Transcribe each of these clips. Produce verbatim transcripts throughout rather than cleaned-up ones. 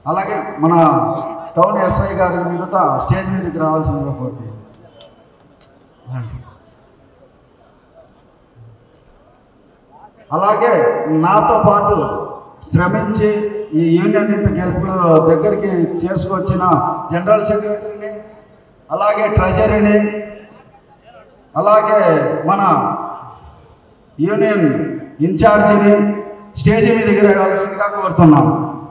అలాగే మన town SI గారు మిగతా స్టేజ్ మీదకి రావాల్సిందిగా కోరుతున్నాను. అలాగే నాతో పాటు శ్రమించి ఈ యూనియన్ ఇంత గెలుపు దగ్గరికి చేసుకొచ్చిన జనరల్ సెక్రటరీని, అలాగే ట్రెజరీని, అలాగే మన యూనియన్ ఇన్ఛార్జిని స్టేజ్ మీదకి రావాల్సిందిగా కోరుతున్నాం.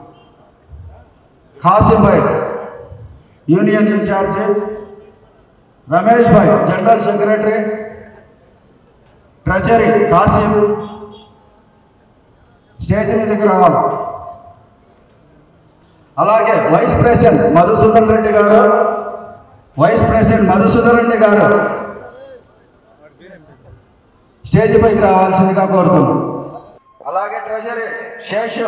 Kasim bhai union incharge, Ramesh bhai general secretary, treasury Kasim stage మీదకి రావాలి. అలాగే వైస్ ప్రెసిడెంట్ మధుసూదన్ రెడ్డి గారు వైస్ ప్రెసిడెంట్ మధుసూదన్ రెడ్డి గారు స్టేజ్ పైకి రావాల్సిందిగా కోరుతున్నాం. అలాగే ట్రెజరీ శేషు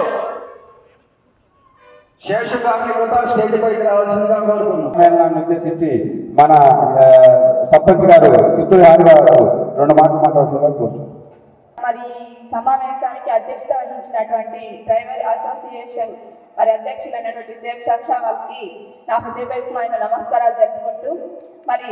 శేషు గారిని కూడా స్టేజ్ పైకి రావాల్సిందిగా కోరుతున్నాం. ఉద్దేశించి మన సర్పంచ్ గారు చిత్తూరు గారు రెండు మాటలు మాట్లాడాల్సిందిగా కోరుతున్నాం. మరి సమావేశానికి అధ్యక్షత వహించినటువంటి డ్రైవర్ అసోసియేషన్ మరి అధ్యక్షులైనటువంటి షేక్ షాషా వాళ్ళకి నా హృదయపూర్వకమైన నమస్కారాలు జరుపుకుంటూ, మరి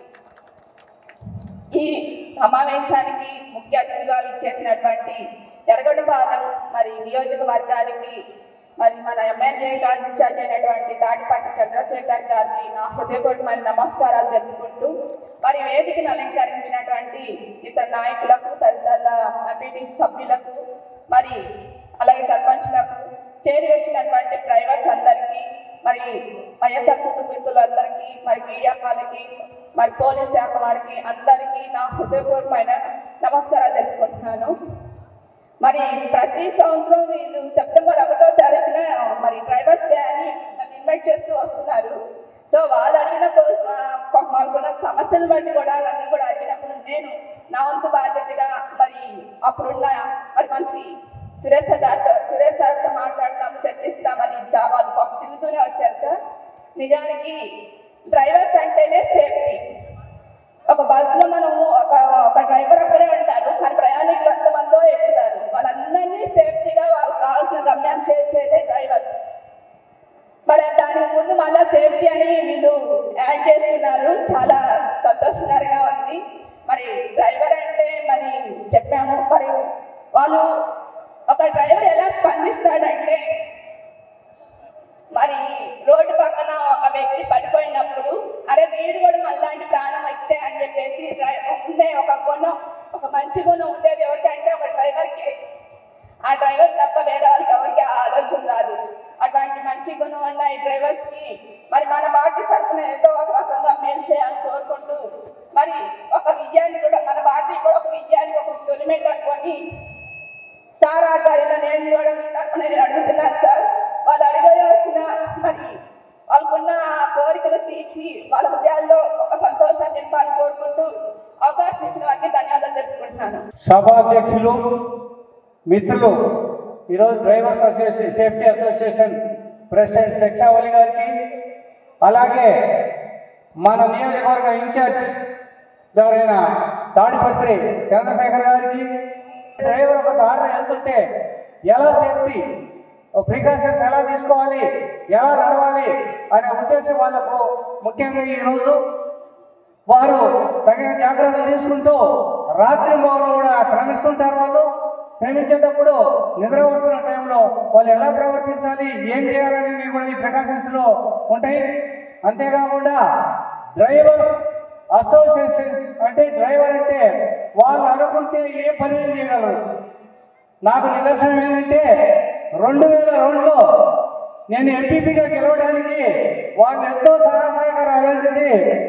ఈ సమావేశానికి ముఖ్య అతిథిగా విచ్చేసినటువంటి ఎర్రగొండపాలెం మరి నియోజకవర్గానికి మరి మన ఎమ్మెల్యే గారు ఇన్ఛార్జ్ అయినటువంటి తాటిపాటి చంద్రశేఖర్ గారిని నా హృదయపూర్వకమైన నమస్కారాలు జరుపుకుంటూ, మరి వేదికను అలంకరించినటువంటి ఇతర నాయకులకు, తదితర ఎంపీటీ సభ్యులకు, మరి అలాగే సర్పంచ్లకు, చేరి వచ్చినటువంటి డ్రైవర్స్ అందరికీ, మరి వైఎస్ఆర్ కుటుంబీకులందరికీ, మరి మీడియా వాళ్ళకి, మరి పోలీస్ శాఖ వారికి అందరికీ నా హృదయపూర్వకమైన నమస్కారాలు తెలుపుకుంటున్నాను. మరి ప్రతి సంవత్సరం వీళ్ళు సెప్టెంబర్ ఒకటో తారీఖున మరి డ్రైవర్స్ డే అని ఇన్వైట్ చేస్తూ వస్తున్నారు. సో వాళ్ళు అడిగిన మాకున్న సమస్యలు బట్టి కూడా నన్ను కూడా అడిగినప్పుడు నేను నా వంతు బాధ్యతగా మరి అప్పుడున్న మరి మంత్రి సురేష్ గారితో సురేష్ గారితో మాట్లాడతాము, చర్చిస్తామని వాళ్ళు పాపం తిరుగుతూనే వచ్చారు సార్. నిజానికి డ్రైవర్స్ అంటేనే సేఫ్టీ. ఒక బస్సులో మనము ఒక ఒక డ్రైవర్ ఒకరే ఉంటారు, కానీ ప్రయాణికులు ఎంతమందో ఎక్కుతారు. వాళ్ళందరినీ సేఫ్టీగా వాళ్ళకి కావాల్సిన గమ్యం చేసేదే డ్రైవర్. మరి దానికి ముందు మళ్ళీ సేఫ్టీ అని వీళ్ళు యాడ్ చేస్తున్నారు, చాలా సంతోషకరంగా ఉంది. మరి డ్రైవర్ అంటే మరి చెప్పాము, మరి వాళ్ళు ఒక డ్రైవర్ ఎలా స్పందిస్తాడంటే, మరి రోడ్డు పక్కన ఒక వ్యక్తి పడిపోయినప్పుడు అరే వీడు కూడా మళ్ళాంటి ప్రాణం అయితే అని చెప్పేసి ఉండే ఒక గుణం, ఒక మంచి గుణం ఉండేది ఎవరికంటే ఒక డ్రైవర్కి. ఆ డ్రైవర్ తప్ప వేరే వాళ్ళకి ఎవరికి ఆలోచన రాదు. అటువంటి మంచి గుణం ఉన్న ఈ డ్రైవర్స్ కి మరి మన పార్టీ తరఫున ఏదో ఒక రకంగా మేలు చేయాలని కోరుకుంటూ, మరి ఒక విజయాన్ని కూడా మన పార్టీ కూడా ఒక విజయాన్ని ఒక తొలిమేట అనుకొని సార్ ఆధ్వర్యంలో నేను కూడా మీ తరఫున నేను అడుగుతున్నాను సార్. వాళ్ళు అడగవలసిన మరి వాళ్ళకున్న కోరికలు తీర్చి వాళ్ళ హృదయాల్లో ఒక సంతోషాన్ని నింపాలని కోరుకుంటూ అవకాశం ఇచ్చిన వారికి ధన్యవాదాలు తెలుపుకుంటున్నాను. సభాధ్యక్షులు, మిత్రులు, ఈరోజు drivers association safety association president Shikshavali గారికి, అలాగే మన నియోజకవర్గ ఇన్ఛార్జ్ గారైన తాడిపత్రి చంద్రశేఖర్ గారికి, డ్రైవర్ ఒక దారిలో వెళ్తుంటే ఎలా సేఫ్టీ ప్రికాషన్స్ ఎలా తీసుకోవాలి, ఎలా నడవాలి అనే ఉద్దేశం వాళ్ళకు ముఖ్యంగా ఈరోజు వారు తగిన జాగ్రత్తలు తీసుకుంటూ రాత్రి మౌనం కూడా శ్రమిస్తుంటారు. వాళ్ళు శ్రమించేటప్పుడు నిద్ర వస్తున్న టైంలో వాళ్ళు ఎలా ప్రవర్తించాలి, ఏం చేయాలనేవి కూడా ఈ ప్రికాషన్స్లో ఉంటాయి. అంతేకాకుండా డ్రైవర్స్ అసోసియేషన్స్ అంటే డ్రైవర్ అంటే వాళ్ళు అనుకుంటే ఏ పని చేయగలరు. నాకు నిదర్శనం ఏంటంటే రెండు వేల రెండులో నేను ఎంపీపీగా గెలవడానికి వాళ్ళు ఎంతో సహాయ సహకారం అందించింది.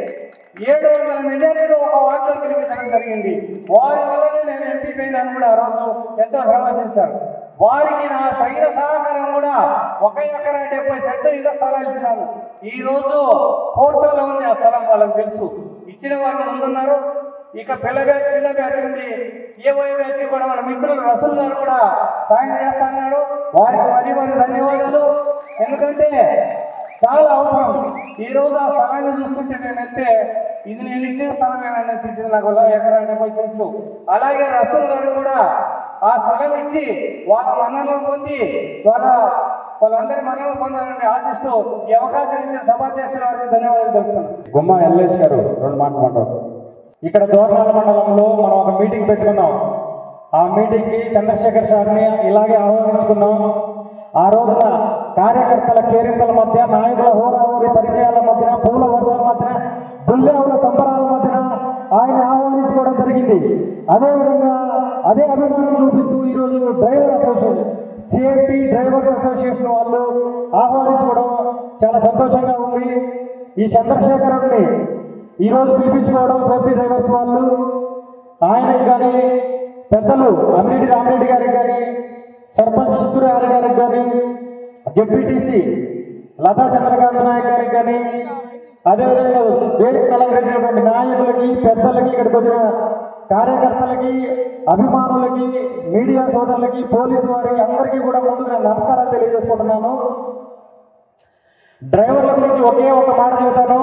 ఏడు వందల మెజారిటీలో ఒక వార్డులో గెలిపించడం జరిగింది. వారి వల్లనే నేను ఎంపీపీ అయినాను కూడా. ఆ రోజు ఎంతో శ్రమించారు. వారికి నా తగిన సహకారం కూడా ఒక ఎకరా డెబ్బై సెంట్లు ఇళ్ల స్థలాలు ఇచ్చినాను. ఈ రోజు కోర్టులో ఉంది ఆ స్థలం, వాళ్ళకి తెలుసు. ఇచ్చిన వాళ్ళు ముందున్నారు. ఇక పిల్ల బ్యాచ్, చిన్న బ్యాచ్ ఉంది. ఏవై బ్యాచ్ కూడా మన మిత్రులు రసూల్ గారు కూడా సాయం చేస్తున్నాడు. వారికి మరీ మరి ధన్యవాదాలు. ఎందుకంటే చాలా అవసరం. ఈ రోజు ఆ స్థలాన్ని చూస్తుంటే నేనైతే ఇది నేను ఇచ్చిన స్థలమేనా అనిపించింది నాకు. ఎకరా డెబ్బై సెంట్లు. అలాగే రసూల్ గారు కూడా ఆ స్థలం ఇచ్చి వాళ్ళ మన్నలను పొంది వాళ్ళ వాళ్ళందరి మనల్ని పొందాలని ఆశిస్తూ ఈ అవకాశం ఇచ్చిన సభాధ్యక్షుల వారికి ధన్యవాదాలు తెలుపుతున్నాను. గుమ్మ ఎల్లేష్ గారు రెండు మాటలు మాట్లాడతారు. ఇక్కడ దోర్నాల మండలంలో మనం ఒక మీటింగ్ పెట్టుకున్నాం. ఆ మీటింగ్కి చంద్రశేఖర్ సార్ని ఇలాగే ఆహ్వానించుకున్నాం. ఆ రోజున కార్యకర్తల కేరింతల మధ్య, నాయకుల హోరాహోరీ పరిచయాల మధ్యన, పూల వర్షం మధ్యన, బుల్లేవుల సంబరాల మధ్యన ఆయన ఆహ్వానించుకోవడం జరిగింది. అదేవిధంగా అదే అభిమానం చూపిస్తూ ఈరోజు driver association, CIT drivers association వాళ్ళు ఆహ్వానించుకోవడం చాలా సంతోషంగా ఉంది. ఈ చంద్రశేఖరుడిని ఈరోజు పిలిపించుకోవడం సేఫ్టీ డ్రైవర్స్ వాళ్ళు, ఆయనకి కానీ పెద్దలు అమ్మిరెడ్డి రామిరెడ్డి గారికి కానీ, సర్పంచ్ చిత్తూరు ఆరి గారికి కానీ, జెడ్పీటీసీ లతా చంద్రకాంత్ నాయక్ గారికి కానీ, అదేవిధంగా వేదిక అలంకరించినటువంటి నాయకులకి, పెద్దలకి, ఇక్కడికి వచ్చిన కార్యకర్తలకి, అభిమానులకి, మీడియా సోదరులకి, పోలీసు వారికి అందరికీ కూడా ముందుగా నమస్కారాలు తెలియజేసుకుంటున్నాను. డ్రైవర్ల గురించి ఒకే ఒక మాట చెబుతాను.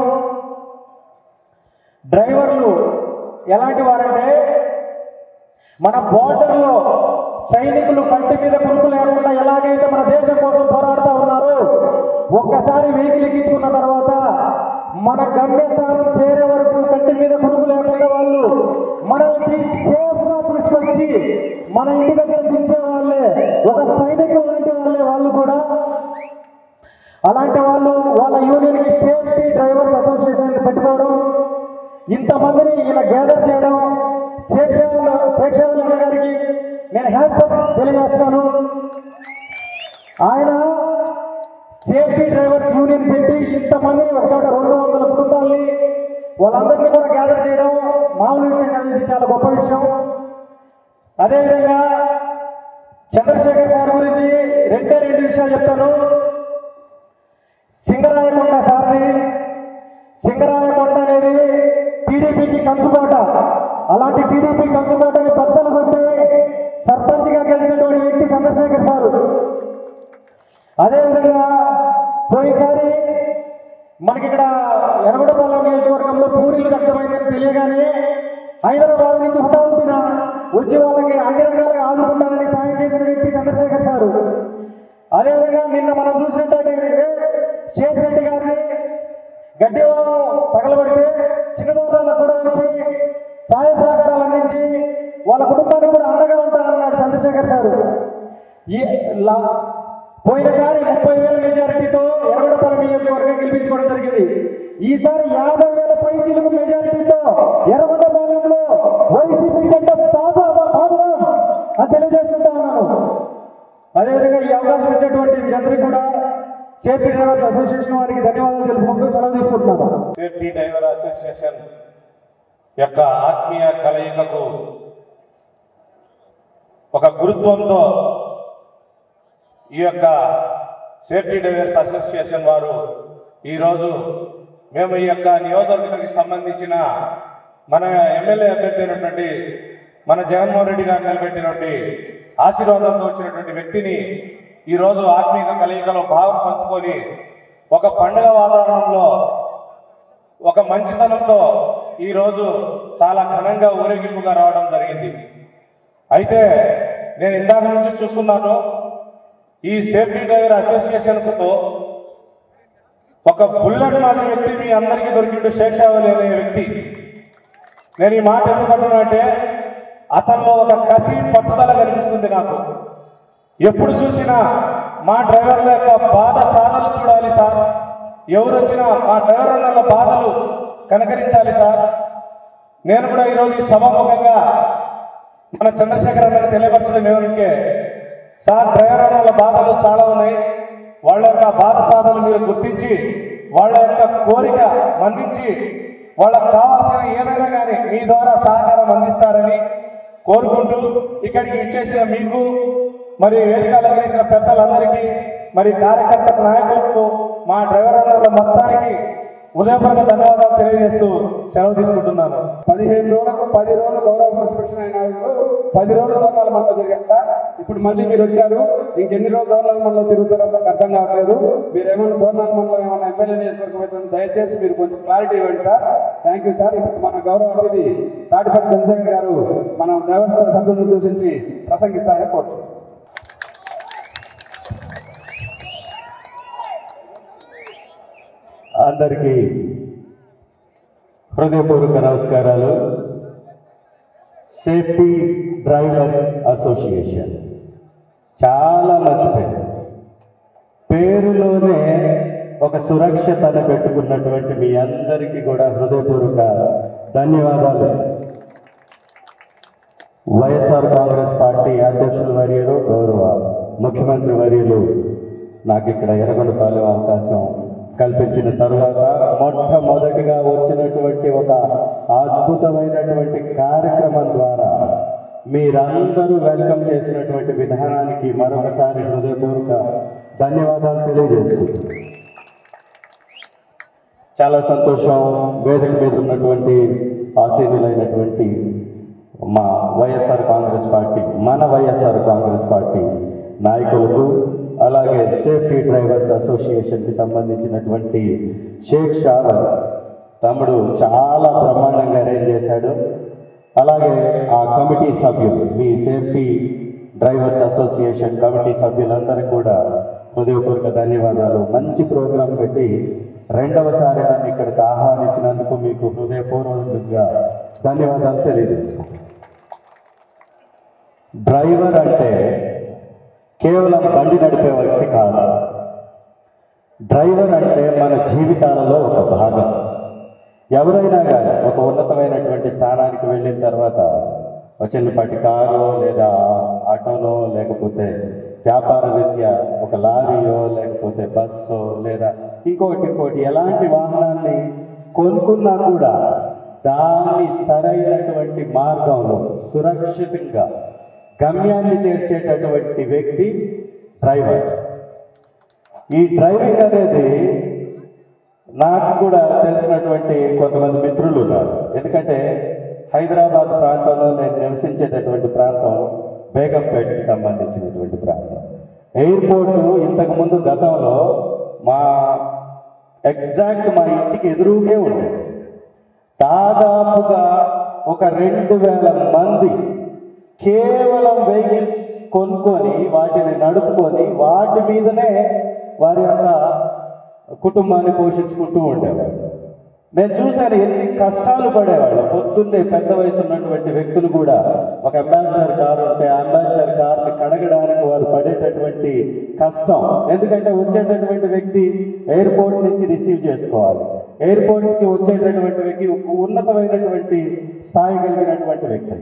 డ్రైవర్లు ఎలాంటి వారంటే, మన బోర్డర్లో సైనికులు కంటి మీద కునుకు లేకుండా ఎలాగైతే మన దేశం కోసం పోరాడుతూ ఉన్నారు, ఒక్కసారి వెహికల్ ఎక్కించుకున్న తర్వాత మన గమ్యస్థానం చేరే వరకు కంటి మీద కునుకు లేకుండా వాళ్ళు మనకి సేఫ్ గా తీసుకొచ్చి మన ఇంటి దగ్గర దించే వాళ్ళే, ఒక సైనికులు లాంటి వాళ్ళే వాళ్ళు కూడా. అలాంటి వాళ్ళు వాళ్ళ యూనియన్ కి సేఫ్టీ డ్రైవర్స్ అసోసియేషన్ పెట్టుకోవడం, ఇంతమందిని ఇలా గ్యాదర్ చేయడం, శేషావల్ శేషావల్ గారికి నేను హ్యాట్సప్ తెలియజేస్తాను. ఆయన సేఫ్టీ డ్రైవర్స్ యూనియన్ పెట్టి ఇంతమంది ఒక రెండు వందల కుటుంబాలని వాళ్ళందరినీ కూడా గ్యాదర్ చేయడం మామూలు విషయం కాదు, ఇది చాలా గొప్ప విషయం. అదేవిధంగా చంద్రశేఖర్ సార్ గురించి రెండే రెండు విషయాలు చెప్తాను. సింగరాయకొండ సార్ని, సింగరాయకొండ అనేది టీడీపీకి కంచుకోట. అలాంటి టీడీపీ కంచుకోటని బద్దలు కొట్టి సర్పంచ్గా గెలిచినటువంటి వ్యక్తి చంద్రశేఖర్ సారు. అదేవిధంగా పోయినసారి మనకి ఇక్కడ ఎర్రగొండపాలెం నియోజకవర్గంలో పూరీలు దగ్ధమైందని తెలియగానే హైదరాబాద్ నుంచి హుటాహుటిన వచ్చి వాళ్ళకి అన్ని రకాలుగా ఆదుకుంటారని సాయం చేసిన వ్యక్తి చంద్రశేఖర్ సారు. అదేవిధంగా నిన్న మనం చూసినట్టయితే శేషరెడ్డి గారిని గడ్డి తగలబడితే చిన్నదోళ్ళకు కూడా వచ్చి సహాయ సహకారాలు అందించి వాళ్ళ కుటుంబానికి కూడా అండగా ఉంటారన్నాడు చంద్రశేఖర్ సారు. ఈ పోయినసారి ముప్పై వేల మెజారిటీతో ఎర్రగొండపాలెం నియోజకవర్గం గెలిపించుకోవడం జరిగింది. ఈసారి యాభై వేల పైచీలకు మెజారిటీతో ఎర్రగొండపాలెంలో వైసీపీ జెండా పాదం అని తెలియజేసుకుంటా ఉన్నాను. అదేవిధంగా ఈ అవకాశం ఇచ్చినటువంటి వీరందరికీ కూడా సేఫ్టీ డ్రైవర్స్ అసోసియేషన్ వారికి ధన్యవాదాలు తెలుపుకుంటూ సెలవు తీసుకుంటున్నాను. సేఫ్టీ డ్రైవర్ అసోసియేషన్ యొక్క ఆత్మీయ కలయికకు ఒక గురుత్వంతో ఈ యొక్క సేఫ్టీ డ్రైవర్స్ అసోసియేషన్ వారు ఈరోజు మేము ఈ యొక్క నియోజకవర్గానికి సంబంధించిన మన ఎమ్మెల్యే అభ్యర్థి అయినటువంటి మన జగన్మోహన్ రెడ్డి గారు నిలబెట్టినటువంటి ఆశీర్వాదంతో వచ్చినటువంటి వ్యక్తిని ఈరోజు ఆత్మీయ కలయికలో భాగం పంచుకొని ఒక పండుగ వాతావరణంలో ఒక మంచితనంతో ఈరోజు చాలా ఘనంగా ఊరేగింపుగా రావడం జరిగింది. అయితే నేను ఇందాక నుంచి చూస్తున్నాను, ఈ సేఫ్టీ డ్రైవర్ అసోసియేషన్తో ఒక బుల్లెట్ మాదిరి వ్యక్తి మీ అందరికీ దొరికిండు, శేషావలి అనే వ్యక్తి. నేను ఈ మాట ఎందుకంటున్నానంటే అతనిలో ఒక కసి పట్టుదల కనిపిస్తుంది నాకు. ఎప్పుడు చూసినా మా డ్రైవర్ల యొక్క బాధ సాధలు చూడాలి సార్, ఎవరు వచ్చినా మా డ్రైవర్ అన్న బాధలు కనకరించాలి సార్. నేను కూడా ఈరోజు ఈ సభాముఖంగా మన చంద్రశేఖర్ అన్నకు తెలియపరచడం ఏమంటే, సార్ డ్రైవర్ అన్న బాధలు చాలా ఉన్నాయి, వాళ్ళ యొక్క బాధ సాధలు మీరు గుర్తించి వాళ్ళ యొక్క కోరిక మన్నించి వాళ్ళకు కావాల్సిన ఏదైనా కానీ మీ ద్వారా సహకారం అందిస్తారని కోరుకుంటూ ఇక్కడికి ఇచ్చేసిన మీకు మరి వేదిక అలంకరించిన పెద్దలందరికీ మరి కార్యకర్త నాయకులకు మా డ్రైవర్ అన్నల మొత్తానికి ఉదయపూర్వక ధన్యవాదాలు తెలియజేస్తూ సెలవు తీసుకుంటున్నాను. పదిహేను రోజులకు పది రోజులు గౌరవ ప్రతిపక్ష నాయకులు పది రోజులు దోనాల మండలం తిరిగాక ఇప్పుడు మళ్ళీ మీరు వచ్చారు, ఇంకెన్ని రోజులు దోనాల మండలం తిరుగుతారో నాకు అర్థం కావట్లేదు. మీరు ఏమైనా దోనాల మండలం ఏమైనా ఎమ్మెల్యే నియోజకవర్గం అయితే దయచేసి మీరు కొంచెం క్లారిటీ ఇవ్వండి సార్. Thank you sir. ఇప్పుడు మన గౌరవ అతిథి తాటిపల్లి చంద్రశేఖర్ గారు మనం డ్రైవర్స్ సభ్యులను ఉద్దేశించి ప్రసంగిస్తారని కోరుతున్నాం. అందరికీ హృదయపూర్వక నమస్కారాలు. సేఫ్టీ డ్రైవర్స్ అసోసియేషన్ చాలా మంచి పేరు. పేరులోనే ఒక సురక్షతను పెట్టుకున్నటువంటి మీ అందరికీ కూడా హృదయపూర్వక ధన్యవాదాలు. వైఎస్ఆర్ కాంగ్రెస్ పార్టీ అధ్యక్షుల వర్యులు, గౌరవ ముఖ్యమంత్రి వర్యులు నాకు ఇక్కడ ఎర్రగొండపాలెం అవకాశం కల్పించిన తర్వాత మొట్టమొదటిగా వచ్చినటువంటి ఒక అద్భుతమైనటువంటి కార్యక్రమం ద్వారా మీరందరూ వెల్కమ్ చేసినటువంటి విధానానికి మరొకసారి హృదయపూర్వక ధన్యవాదాలు తెలియజేస్తున్నాను. చాలా సంతోషం. వేదిక మీద ఉన్నటువంటి ఆసీనులైనటువంటి మా వైఎస్ఆర్ కాంగ్రెస్ పార్టీ మన వైఎస్ఆర్ కాంగ్రెస్ పార్టీ నాయకులకు, అలాగే సేఫ్టీ డ్రైవర్స్ అసోసియేషన్కి సంబంధించినటువంటి షేక్ షావర్ తమ్ముడు చాలా బ్రహ్మాండంగా అరేంజ్ చేశాడు. అలాగే ఆ కమిటీ సభ్యులు, మీ సేఫ్టీ డ్రైవర్స్ అసోసియేషన్ కమిటీ సభ్యులందరికీ కూడా హృదయపూర్వక ధన్యవాదాలు. మంచి ప్రోగ్రాం పెట్టి రెండవసారి నన్ను ఇక్కడికి ఆహ్వానించినందుకు మీకు హృదయపూర్వకంగా ధన్యవాదాలు తెలియజేస్తున్నాను. డ్రైవర్ అంటే కేవలం బండి నడిపే వ్యక్తి కాదు. డ్రైవర్ అంటే మన జీవితాలలో ఒక భాగం. ఎవరైనా కానీ ఒక ఉన్నతమైనటువంటి స్థానానికి వెళ్ళిన తర్వాత ఒక చిన్నపాటి కారు లేదా ఆటోనో లేకపోతే వ్యాపార రీత్యా ఒక లారీయో లేకపోతే బస్సో లేదా ఇంకోటి ఇంకోటి ఎలాంటి వాహనాన్ని కొనుక్కున్నా కూడా దాన్ని సరైనటువంటి మార్గంలో సురక్షితంగా గమ్యాన్ని చేర్చేటటువంటి వ్యక్తి డ్రైవర్. ఈ డ్రైవింగ్ అనేది నాకు కూడా తెలిసినటువంటి కొంతమంది మిత్రులు ఉన్నారు. ఎందుకంటే హైదరాబాద్ ప్రాంతంలో నేను నివసించేటటువంటి ప్రాంతం బేగంపేటకి సంబంధించినటువంటి ప్రాంతం. ఎయిర్పోర్టు ఇంతకుముందు గతంలో మా ఎగ్జాక్ట్ మా ఇంటికి ఎదురుగే ఉండేది. దాదాపుగా ఒక రెండు వేల మంది కేవలం వెహికల్స్ కొనుక్కొని వాటిని నడుపుకొని వాటి మీదనే వారి యొక్క కుటుంబాన్ని పోషించుకుంటూ ఉండేవారు. నేను చూశాను ఎన్ని కష్టాలు పడేవాళ్ళు. పొద్దున్నే పెద్ద వయసు ఉన్నటువంటి వ్యక్తులు కూడా ఒక అంబాసిడర్ కారు ఉంటే ఆ అంబాసిడర్ కార్ని కడగడానికి వారు పడేటటువంటి కష్టం. ఎందుకంటే వచ్చేటటువంటి వ్యక్తి ఎయిర్పోర్ట్ నుంచి రిసీవ్ చేసుకోవాలి. ఎయిర్పోర్ట్కి వచ్చేటటువంటి వ్యక్తి ఉన్నతమైనటువంటి స్థాయి కలిగినటువంటి వ్యక్తి.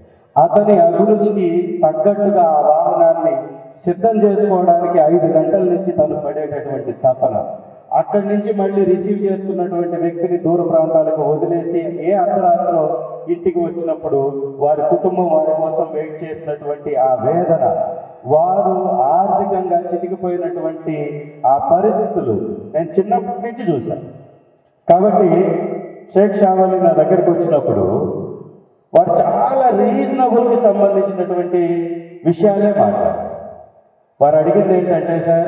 అతని అభిరుచికి తగ్గట్టుగా ఆ వాహనాన్ని సిద్ధం చేసుకోవడానికి ఐదు గంటల నుంచి తను పడేటటువంటి తపన, అక్కడి నుంచి మళ్ళీ రిసీవ్ చేసుకున్నటువంటి వ్యక్తిని దూర ప్రాంతాలకు వదిలేసి ఏ అర్ధరాత్రిలో ఇంటికి వచ్చినప్పుడు వారి కుటుంబం వారి కోసం వెయిట్ చేసినటువంటి ఆ వేదన, వారు ఆర్థికంగా చితికిపోయినటువంటి ఆ పరిస్థితులు నేను చిన్నప్పటి నుంచి చూశాను. కాబట్టి షేక్ షావలి నా దగ్గరికి వచ్చినప్పుడు వారు చాలా రీజనబుల్కి సంబంధించినటువంటి విషయాలే మాట్లాడారు. వారు అడిగింది ఏంటంటే, సార్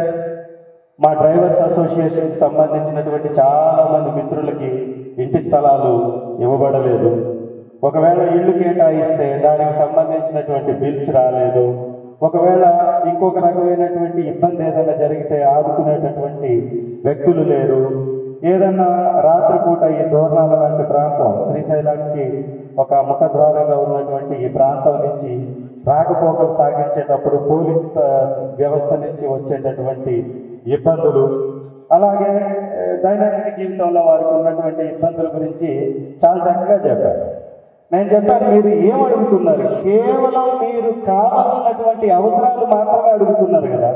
మా డ్రైవర్స్ అసోసియేషన్కి సంబంధించినటువంటి చాలామంది మిత్రులకి ఇంటి స్థలాలు ఇవ్వబడలేదు. ఒకవేళ ఇల్లు కేటాయిస్తే దానికి సంబంధించినటువంటి బిల్స్ రాలేదు. ఒకవేళ ఇంకొక రకమైనటువంటి ఇబ్బంది ఏదైనా జరిగితే ఆదుకునేటటువంటి వ్యక్తులు లేరు. ఏదన్నా రాత్రిపూట ఈ దోర్నాల లాంటి ప్రాంతం శ్రీశైలానికి ఒక ముఖద్వారంగా ఉన్నటువంటి ఈ ప్రాంతం నుంచి రాకపోకలు సాగించేటప్పుడు పోలీస్ వ్యవస్థ నుంచి వచ్చేటటువంటి ఇబ్బందులు, అలాగే దైనందిన జీవితంలో వారికి ఉన్నటువంటి ఇబ్బందుల గురించి చాలా చక్కగా చెప్పారు. నేను చెప్పాను, మీరు ఏం అడుగుతున్నారు? కేవలం మీరు కావాల్సినటువంటి అవసరాలు మాత్రమే అడుగుతున్నారు కదా.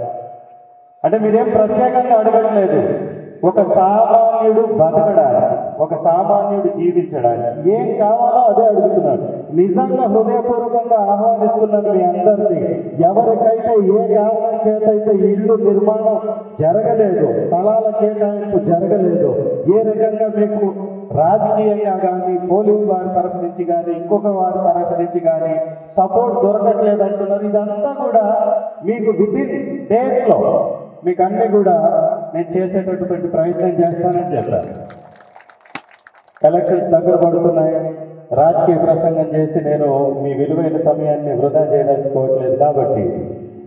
అంటే మీరేం ప్రత్యేకంగా అడగట్లేదు. ఒక సామాన్యుడు బతకడానికి, ఒక సామాన్యుడు జీవించడానికి ఏం కావాలో అదే అడుగుతున్నాడు. నిజంగా హృదయపూర్వకంగా ఆహ్వానిస్తున్నాను మీ అందరినీ. ఎవరికైతే ఏ కారణం చేతైతే ఇల్లు నిర్మాణం జరగలేదు, స్థలాల కేటాయింపు జరగలేదు, ఏ రకంగా మీకు రాజకీయంగా కానీ పోలీసు వారి తరఫు నుంచి కానీ ఇంకొక వారి తరఫు నుంచి కానీ సపోర్ట్ దొరకట్లేదు అంటున్నారు. ఇదంతా కూడా మీకు విత్ ఇన్ డేస్లో మీకు అన్నీ కూడా నేను చేసేటటువంటి ప్రయత్నం చేస్తానని చెప్పాను. ఎలక్షన్స్ దగ్గర పడుతున్నాయి. రాజకీయ ప్రసంగం చేసి నేను మీ విలువైన సమయాన్ని వృధా చేయదలుచుకోవట్లేదు. కాబట్టి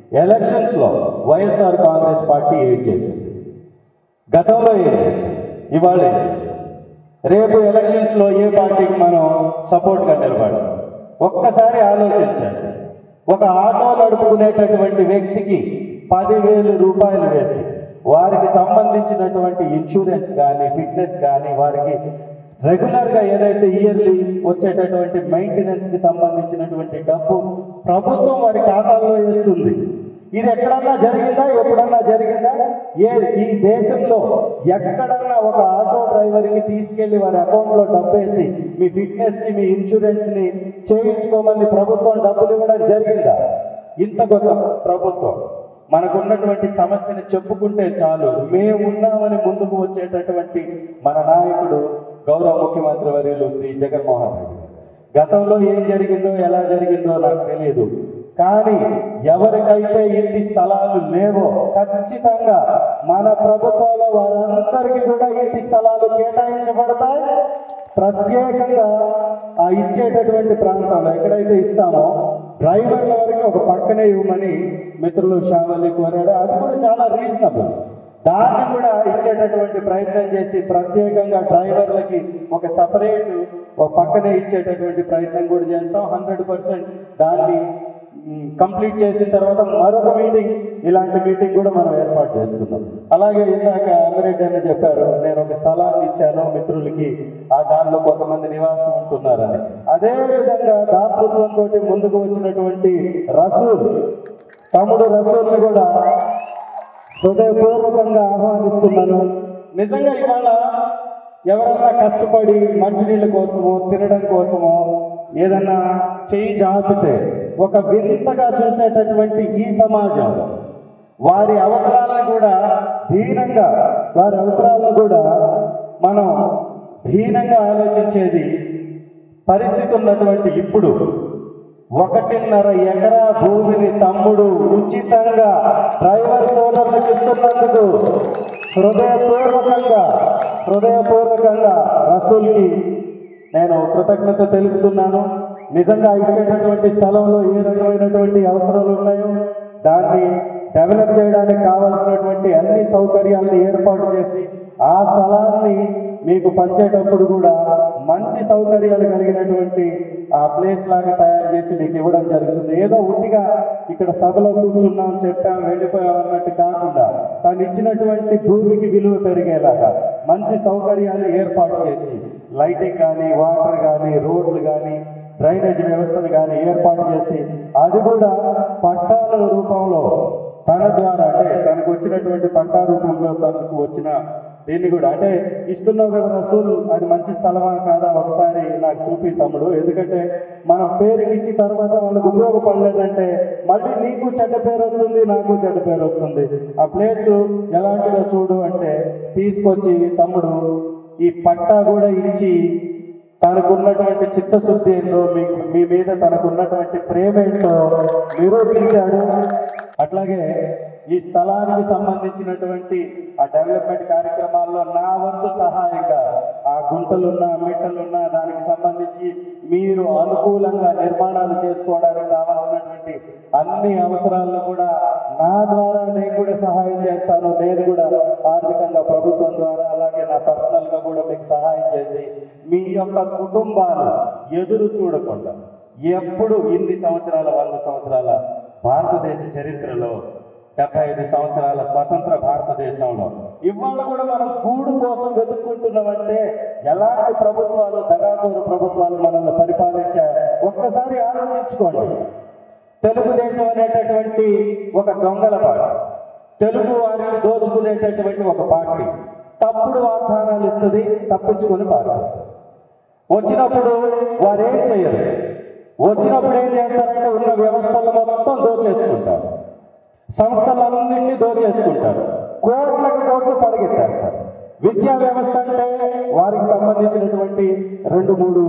ఎలక్షన్స్లో వైఎస్ఆర్ కాంగ్రెస్ పార్టీ ఏం చేసింది, గతంలో ఏం చేసింది, ఇవాళ ఏం చేస్తుంది? రేపు ఎలక్షన్స్లో ఏ పార్టీకి మనం సపోర్ట్గా నిలబడాలి? ఒక్కసారి ఆలోచించండి. ఒక ఆటో నడుపుకునేటటువంటి వ్యక్తికి పదివేలు రూపాయలు వేసి వారికి సంబంధించినటువంటి ఇన్సూరెన్స్ కానీ ఫిట్నెస్ కానీ వారికి రెగ్యులర్గా ఏదైతే ఇయర్లీ వచ్చేటటువంటి మెయింటెనెన్స్కి సంబంధించినటువంటి డబ్బు ప్రభుత్వం వారి ఖాతాల్లో వేస్తుంది. ఇది ఎక్కడన్నా జరిగిందా? ఎప్పుడన్నా జరిగిందా? ఏ ఈ దేశంలో ఎక్కడన్నా ఒక ఆటో డ్రైవర్కి తీసుకెళ్లి వారి అకౌంట్లో డబ్బు వేసి మీ ఫిట్నెస్కి మీ ఇన్సూరెన్స్ని చేయించుకోమని ప్రభుత్వం డబ్బులు ఇవ్వడం జరిగిందా? ఇంత గొప్ప ప్రభుత్వం మనకున్నటువంటి సమస్యని చెప్పుకుంటే చాలు మేము ఉన్నామని ముందుకు వచ్చేటటువంటి మన నాయకుడు గౌరవ ముఖ్యమంత్రి వర్యులు శ్రీ జగన్మోహన్ రెడ్డి. గతంలో ఏం జరిగిందో ఎలా జరిగిందో నాకు తెలియదు, కానీ ఎవరికైతే ఇంటి స్థలాలు లేవో ఖచ్చితంగా మన ప్రభుత్వంలో వారందరికీ కూడా ఇంటి స్థలాలు కేటాయించబడతాయి. ప్రత్యేకంగా ఆ ఇచ్చేటటువంటి ప్రాంతంలో ఎక్కడైతే ఇస్తామో డ్రైవర్ల వరకు ఒక పక్కనే ఇవ్వమని మిత్రులు శ్యామల్లి కోరాడు. అది కూడా చాలా రీజనబుల్. దాన్ని కూడా ఇచ్చేటటువంటి ప్రయత్నం చేసి ప్రత్యేకంగా డ్రైవర్లకి ఒక సపరేట్ ఒక పక్కనే ఇచ్చేటటువంటి ప్రయత్నం కూడా చేస్తాం. హండ్రెడ్ పర్సెంట్ దాన్ని కంప్లీట్ చేసిన తర్వాత మరొక మీటింగ్, ఇలాంటి మీటింగ్ కూడా మనం ఏర్పాటు చేసుకుందాం. అలాగే ఇందాక అమిరెడ్డి అని చెప్పారు, నేను ఒక స్థలాన్ని ఇచ్చాను మిత్రులకి, ఆ దానిలో కొంతమంది నివాసం ఉంటున్నారని. అదే విధంగా దాతృత్వంతో ముందుకు వచ్చినటువంటి రసూల్ తమ్ముడు రసూల్ని కూడా హృదయపూర్వకంగా ఆహ్వానిస్తున్నాను. నిజంగా ఇవాళ ఎవరైనా కష్టపడి మంచినీళ్ళ కోసమో తినడం కోసమో ఏదన్నా చేయి జాపితే ఒక వింతగా చూసేటటువంటి ఈ సమాజంలో వారి అవసరాలను కూడా దీనంగా వారి అవసరాలను కూడా మనం దీనంగా ఆలోచించేది పరిస్థితి ఉన్నటువంటి ఇప్పుడు ఒకటిన్నర ఎకరా భూమిని తమ్ముడు ఉచితంగా డ్రైవర్ సోదరులకు ఇస్తున్నందుకు హృదయపూర్వకంగా హృదయపూర్వకంగా రసూల్కి నేను కృతజ్ఞత తెలుపుతున్నాను. నిజంగా ఇచ్చేటటువంటి స్థలంలో ఏ రకమైనటువంటి అవసరాలు ఉన్నాయో దాన్ని డెవలప్ చేయడానికి కావాల్సినటువంటి అన్ని సౌకర్యాలను ఏర్పాటు చేసి ఆ స్థలాన్ని మీకు పంచేటప్పుడు కూడా మంచి సౌకర్యాలు కలిగినటువంటి ఆ ప్లేస్ లాగా తయారు చేసి మీకు ఇవ్వడం జరుగుతుంది. ఏదో ఉట్టిగా ఇక్కడ సభలో కూర్చున్నాం చెప్పాం వెళ్ళిపోయాం అన్నట్టు కాకుండా తను ఇచ్చినటువంటి భూమికి విలువ పెరిగేలాగా మంచి సౌకర్యాలు ఏర్పాటు చేసి లైటింగ్ కానీ వాటర్ కానీ రోడ్లు కానీ డ్రైనేజ్ వ్యవస్థను కానీ ఏర్పాటు చేసి అది కూడా పట్టాల రూపంలో తన ద్వారా అంటే తనకు వచ్చినటువంటి పట్టా రూపంలో తనకు వచ్చిన దీన్ని కూడా అంటే ఇస్తున్నావు కదా రసూల్, అది మంచి స్థలమా కాదా ఒకసారి నాకు చూపి తమ్ముడు, ఎందుకంటే మనం పేరుకి ఇచ్చిన తర్వాత వాళ్ళకు ఉపయోగపడలేదంటే మళ్ళీ నీకు చెడ్డ పేరు వస్తుంది, నాకు చెడ్డ పేరు వస్తుంది. ఆ ప్లేస్ ఎలాంటిదో చూడు అంటే తీసుకొచ్చి తమ్ముడు ఈ పట్టా కూడా ఇచ్చి తనకున్నటువంటి చిత్తశుద్ధి ఏంటో మీ మీ మీద తనకున్నటువంటి ప్రేమ ఏంటో నిరూపించాడు. అట్లాగే ఈ స్థలానికి సంబంధించినటువంటి ఆ డెవలప్మెంట్ కార్యక్రమాల్లో నా వంతు సహాయంగా ఆ గుంటలున్నా మిట్టలున్నా దానికి సంబంధించి మీరు అనుకూలంగా నిర్మాణాలు చేసుకోవడానికి కావాల్సినటువంటి అన్ని అవసరాలను కూడా నా ద్వారా నేను కూడా సహాయం చేస్తాను. నేను కూడా ఆర్థికంగా ప్రభుత్వం ద్వారా అలాగే నా పర్సనల్గా కూడా మీకు సహాయం చేసి మీ యొక్క కుటుంబాలు ఎదురు చూడకుండా ఎప్పుడు ఇన్ని సంవత్సరాల వంద సంవత్సరాల భారతదేశ చరిత్రలో డెబ్బై ఐదు సంవత్సరాల స్వతంత్ర భారతదేశంలో ఇవాళ కూడా మనం గూడు కోసం వెతుక్కుంటున్నామంటే ఎలాంటి ప్రభుత్వాలు దగాకోరు ప్రభుత్వాలు మనల్ని పరిపాలించారు ఒక్కసారి ఆలోచించుకోండి. తెలుగుదేశం అనేటటువంటి ఒక దొంగల పార్టీ, తెలుగు వారిని దోచుకునేటటువంటి ఒక పార్టీ తప్పుడు వాగ్దానాలు ఇస్తుంది, తప్పించుకొని పార్టీ వచ్చినప్పుడు వారు ఏం చేయరు. వచ్చినప్పుడు ఏం చేస్తారంటే ఉన్న వ్యవస్థలు మొత్తం దోచేసుకుంటారు, సంస్థలన్నింటినీ దోచేసుకుంటారు, కోట్లకు కోట్లు పరిగెత్తేస్తారు. విద్యా వ్యవస్థ అంటే వారికి సంబంధించినటువంటి రెండు మూడు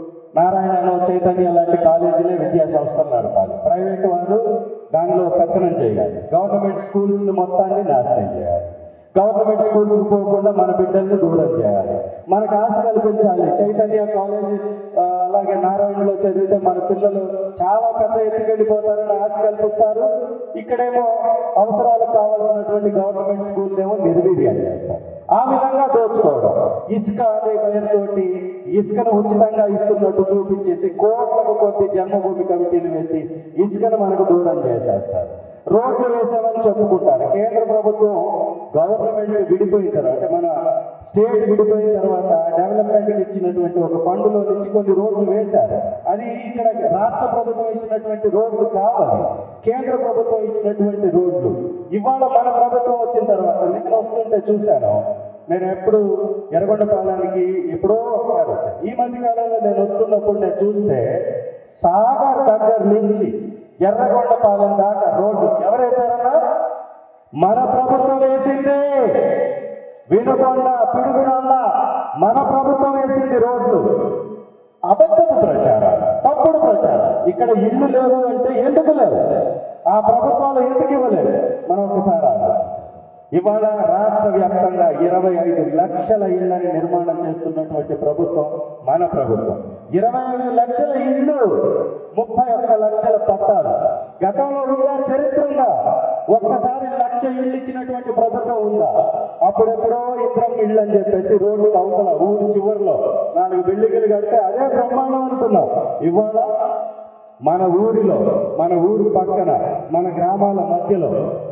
నారాయణ చైతన్య లాంటి కాలేజీలే విద్యా సంస్థలు నడపాలి, ప్రైవేట్ వారు దానిలో పెత్తనం చేయాలి, గవర్నమెంట్ స్కూల్స్ని మొత్తాన్ని నాశనం చేయాలి, గవర్నమెంట్ స్కూల్స్కి పోకుండా మన బిడ్డల్ని దూరం చేయాలి, మనకు ఆశ కల్పించాలి. చైతన్య కాలేజీ అలాగే నారాయణలో చదివితే మన పిల్లలు చాలా పెద్ద ఎత్తుకెళ్ళిపోతారని ఆశ కల్పిస్తారు. ఇక్కడేమో అవసరాలకు కావాల్సినటువంటి గవర్నమెంట్ స్కూల్ ఏమో నిర్వీర్యం చేస్తారు. ఆ విధంగా దోచుకోవడం ఇసుక అనే పేరుతోటి ఇసుకను ఉచితంగా ఇస్తున్నట్టు చూపించేసి కోట్లకు కొద్ది జన్మభూమి కమిటీలు వేసి ఇసుకను మనకు దూరం చేసేస్తారు. రోడ్లు వేసామని చెప్పుకుంటారు. కేంద్ర ప్రభుత్వం గవర్నమెంట్ విడిపోయిన తర్వాత అంటే మన స్టేట్ విడిపోయిన తర్వాత డెవలప్మెంట్కి ఇచ్చినటువంటి ఒక ఫండ్లో నుంచి కొన్ని రోడ్లు వేశారు. అది ఇక్కడ రాష్ట్ర ప్రభుత్వం ఇచ్చినటువంటి రోడ్లు కావాలి, కేంద్ర ప్రభుత్వం ఇచ్చినటువంటి రోడ్లు. ఇవాళ మన ప్రభుత్వం వచ్చిన తర్వాత నేను వస్తుంటే చూశాను. నేను ఎప్పుడు ఎర్రగొండపాలెంకి ఎప్పుడో ఒకసారి వచ్చాను. ఈ మధ్య కాలంలో నేను వస్తున్నప్పుడు నేను చూస్తే సాగర్ దగ్గర నుంచి ఎర్రగొండపాలెం దాకా రోడ్డు ఎవరు వేశారన్నా? మన ప్రభుత్వం వేసిందే. వినుకొండ, పిడుగురాళ్ళ మన ప్రభుత్వం వేసింది రోడ్లు. అబద్ధపు ప్రచారాలు, తప్పుడు ప్రచారం. ఇక్కడ ఇల్లు లేవు అంటే ఎందుకు లేవు? ఆ ప్రభుత్వాలు ఎందుకు ఇవ్వలేదు? మనం ఒకసారి ఆలోచించాలి. ఇవాళ రాష్ట్ర వ్యాప్తంగా ఇరవై ఐదు లక్షల ఇళ్లని నిర్మాణం చేస్తున్నటువంటి ప్రభుత్వం మన ప్రభుత్వం. ఇరవై ఐదు లక్షల ఇళ్ళు, ముప్పై ఒక్క లక్షల పట్టాలు. గతంలో ఉందా? చరిత్ర ఉందా? ఒక్కసారి లక్ష ఇళ్ళు ఇచ్చినటువంటి ప్రభుత్వం ఉందా? అప్పుడెప్పుడో ఇంద్రం ఇళ్ళు అని చెప్పేసి రోడ్డు అవతల ఊరి చివరిలో నాలుగు బిల్డింగులు కడితే అదే బ్రహ్మాండం అనుకున్నాం. ఇవాళ మన ఊరిలో, మన ఊరి పక్కన, మన గ్రామాల మధ్యలో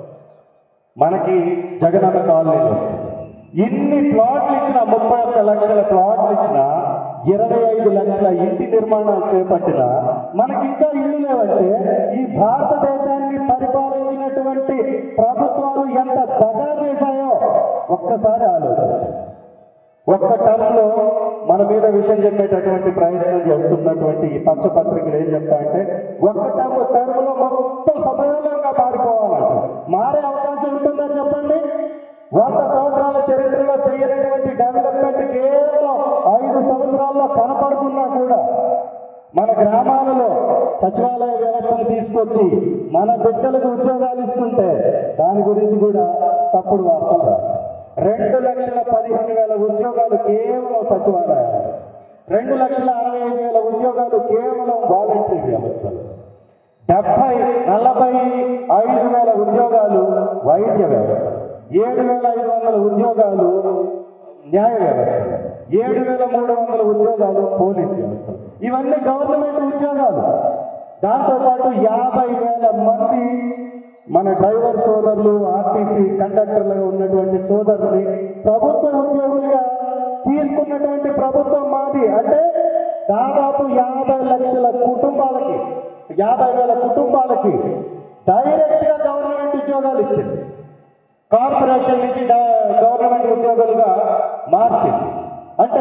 మనకి జగనన్న కాలనీలు వస్తుంది. ఇన్ని ప్లాట్లు ఇచ్చిన, ముప్పై ఒక్క లక్షల ప్లాట్లు ఇచ్చిన, ఇరవై ఐదు లక్షల ఇంటి నిర్మాణాలు చేపట్టిన మనకి ఇంకా ఇల్లు లేవంటే ఈ భారతదేశాన్ని పరిపాలించినటువంటి ప్రభుత్వాలు ఎంత దగా చేశాయో ఒక్కసారి ఆలోచించండి. ఒక్క టర్మ్లో మన మీద విషయం చెప్పేటటువంటి ప్రయత్నం చేస్తున్నటువంటి ఈ పచ్చ పత్రికలు ఏం చెప్తా అంటే ఒక్క టర్మ్ టర్మ్లో మొత్తం సమూలంగా మారిపోవాలంట. మారే అవకాశం ఉంటుందా చెప్పండి? వంద సంవత్సరాల చరిత్రలో చేయనటువంటి డెవలప్మెంట్ కేవలం ఐదు సంవత్సరాల్లో కనపడుతున్నా కూడా మన గ్రామాలలో సచివాలయ వ్యవస్థను తీసుకొచ్చి మన బిడ్డలకు ఉద్యోగాలు ఇస్తుంటే దాని గురించి కూడా తప్పుడు వార్తలు రాస్తారు. రెండు లక్షల పదిహేను వేల ఉద్యోగాలు కేవలం సచివాలయాలు, రెండు లక్షల అరవై ఐదు వేల ఉద్యోగాలు కేవలం వాలంటరీ వ్యవస్థలు, డెబ్బై నలభై ఐదు వేల ఉద్యోగాలు వైద్య వ్యవస్థ, ఏడు వేల ఐదు వందల ఉద్యోగాలు న్యాయ వ్యవస్థ, ఏడు వేల మూడు వందల ఉద్యోగాలు పోలీస్ వ్యవస్థ. ఇవన్నీ గవర్నమెంట్ ఉద్యోగాలు. దాంతోపాటు యాభై వేల మంది మన డ్రైవర్ సోదరులు, ఆర్టీసీ కండక్టర్లుగా ఉన్నటువంటి సోదరుని ప్రభుత్వ ఉద్యోగులుగా తీసుకున్నటువంటి ప్రభుత్వం మాది. అంటే దాదాపు యాభై లక్షల కుటుంబాలకి, యాభై వేల కుటుంబాలకి డైరెక్ట్ గా గవర్నమెంట్ ఉద్యోగాలు ఇచ్చింది. కార్పొరేషన్ నుంచి గవర్నమెంట్ ఉద్యోగులుగా మార్చింది. అంటే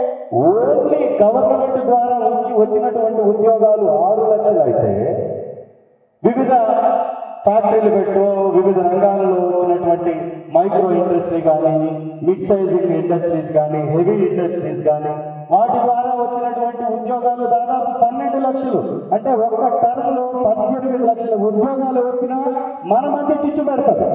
ఓన్లీ గవర్నమెంట్ ద్వారా వచ్చి వచ్చినటువంటి ఉద్యోగాలు ఆరు లక్షలు అయితే వివిధ ఫ్యాక్టరీలు పెట్టు, వివిధ రంగాల్లో వచ్చినటువంటి మైక్రో ఇండస్ట్రీ కానీ, మిడ్ సైజింగ్ ఇండస్ట్రీస్ కానీ, హెవీ ఇండస్ట్రీస్ కానీ వాటి ద్వారా వచ్చినటువంటి ఉద్యోగాలు దాదాపు పన్నెండు లక్షలు. అంటే ఒక్క టర్మ్లో పద్దెనిమిది లక్షల ఉద్యోగాలు వచ్చినా మన మధ్య చిచ్చు పెడతారు.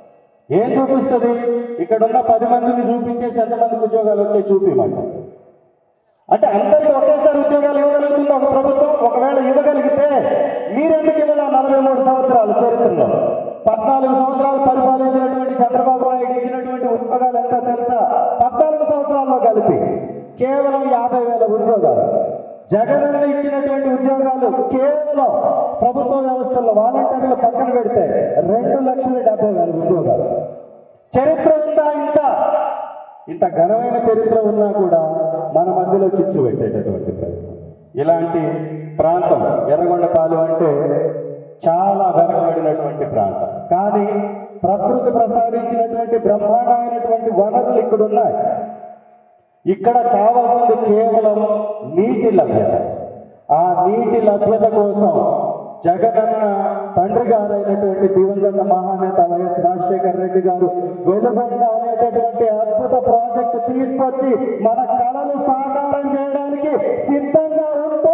ఏం చూపిస్తుంది? ఇక్కడ ఉన్న పది మందిని చూపించేసి ఎంతమందికి ఉద్యోగాలు వచ్చాయి చూపిమంటారు. అంటే అందరికీ ఒకేసారి ఉద్యోగాలు ఇవ్వగలుగుతుంది ఒక ప్రభుత్వం. ఒకవేళ ఇవ్వగలిగితే మీరెందుకు ఇవ్వాల? నలభై మూడు సంవత్సరాల చరిత్రలో పద్నాలుగు సంవత్సరాలు పరిపాలించినటువంటి చంద్రబాబు నాయుడు ఇచ్చినటువంటి ఉద్యోగాలు ఎంత తెలుసా? పద్నాలుగు సంవత్సరాల్లో కలిపి కేవలం యాభై వేల ఉద్యోగాలు. జగనన్న ఇచ్చినటువంటి ఉద్యోగాలు కేవలం ప్రభుత్వ వ్యవస్థల్లో వాలంటీర్లు పక్కన పెడితే రెండు లక్షల డెబ్బై వేల ఉద్యోగాలు. చరిత్ర ఉందా? ఇంత ఇంత ఘనమైన చరిత్ర ఉన్నా కూడా మన మధ్యలో చిచ్చు పెట్టేటటువంటి ప్రయత్నం. ఇలాంటి ప్రాంతం ఎర్రగొండపాలెం అంటే చాలా వెనకబడినటువంటి ప్రాంతం. కానీ ప్రకృతి ప్రసాదించినటువంటి బ్రహ్మాండమైనటువంటి వనరులు ఇక్కడ ఉన్నాయి. ఇక్కడ కావాల్సింది కేవలం నీటి లభ్యత. ఆ నీటి లభ్యత కోసం జగనన్న తండ్రి గారైనటువంటి దివంగత మహానేత వైఎస్ రాజశేఖర రెడ్డి గారు వెలుగొండ అనేటటువంటి అద్భుత ప్రాజెక్టు తీసుకొచ్చి మన కళలు సాకారం చేయడానికి సిద్ధంగా ఉంటే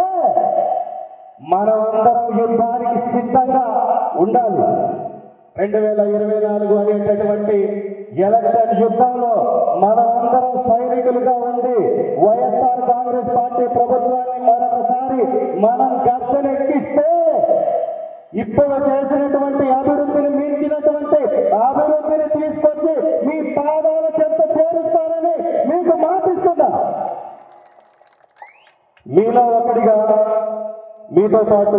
మనమందరం యుద్ధానికి సిద్ధంగా ఉండాలి. రెండు వేల ఇరవై నాలుగు అనేటటువంటి ఎలక్షన్ యుద్ధంలో మనమందరం సైనికులుగా ఉండి వైఎస్ఆర్ కాంగ్రెస్ పార్టీ ప్రభుత్వాన్ని మరొకసారి మనం గద్దెనెక్కిస్తే ఇప్పుడు చేసినటువంటి అభివృద్ధిని మించినటువంటి అభివృద్ధిని తీసుకొచ్చి మీ పాదాల చెంత చేరుస్తారని మీకు మాట మీలో ఒకటిగా మీతో పాటు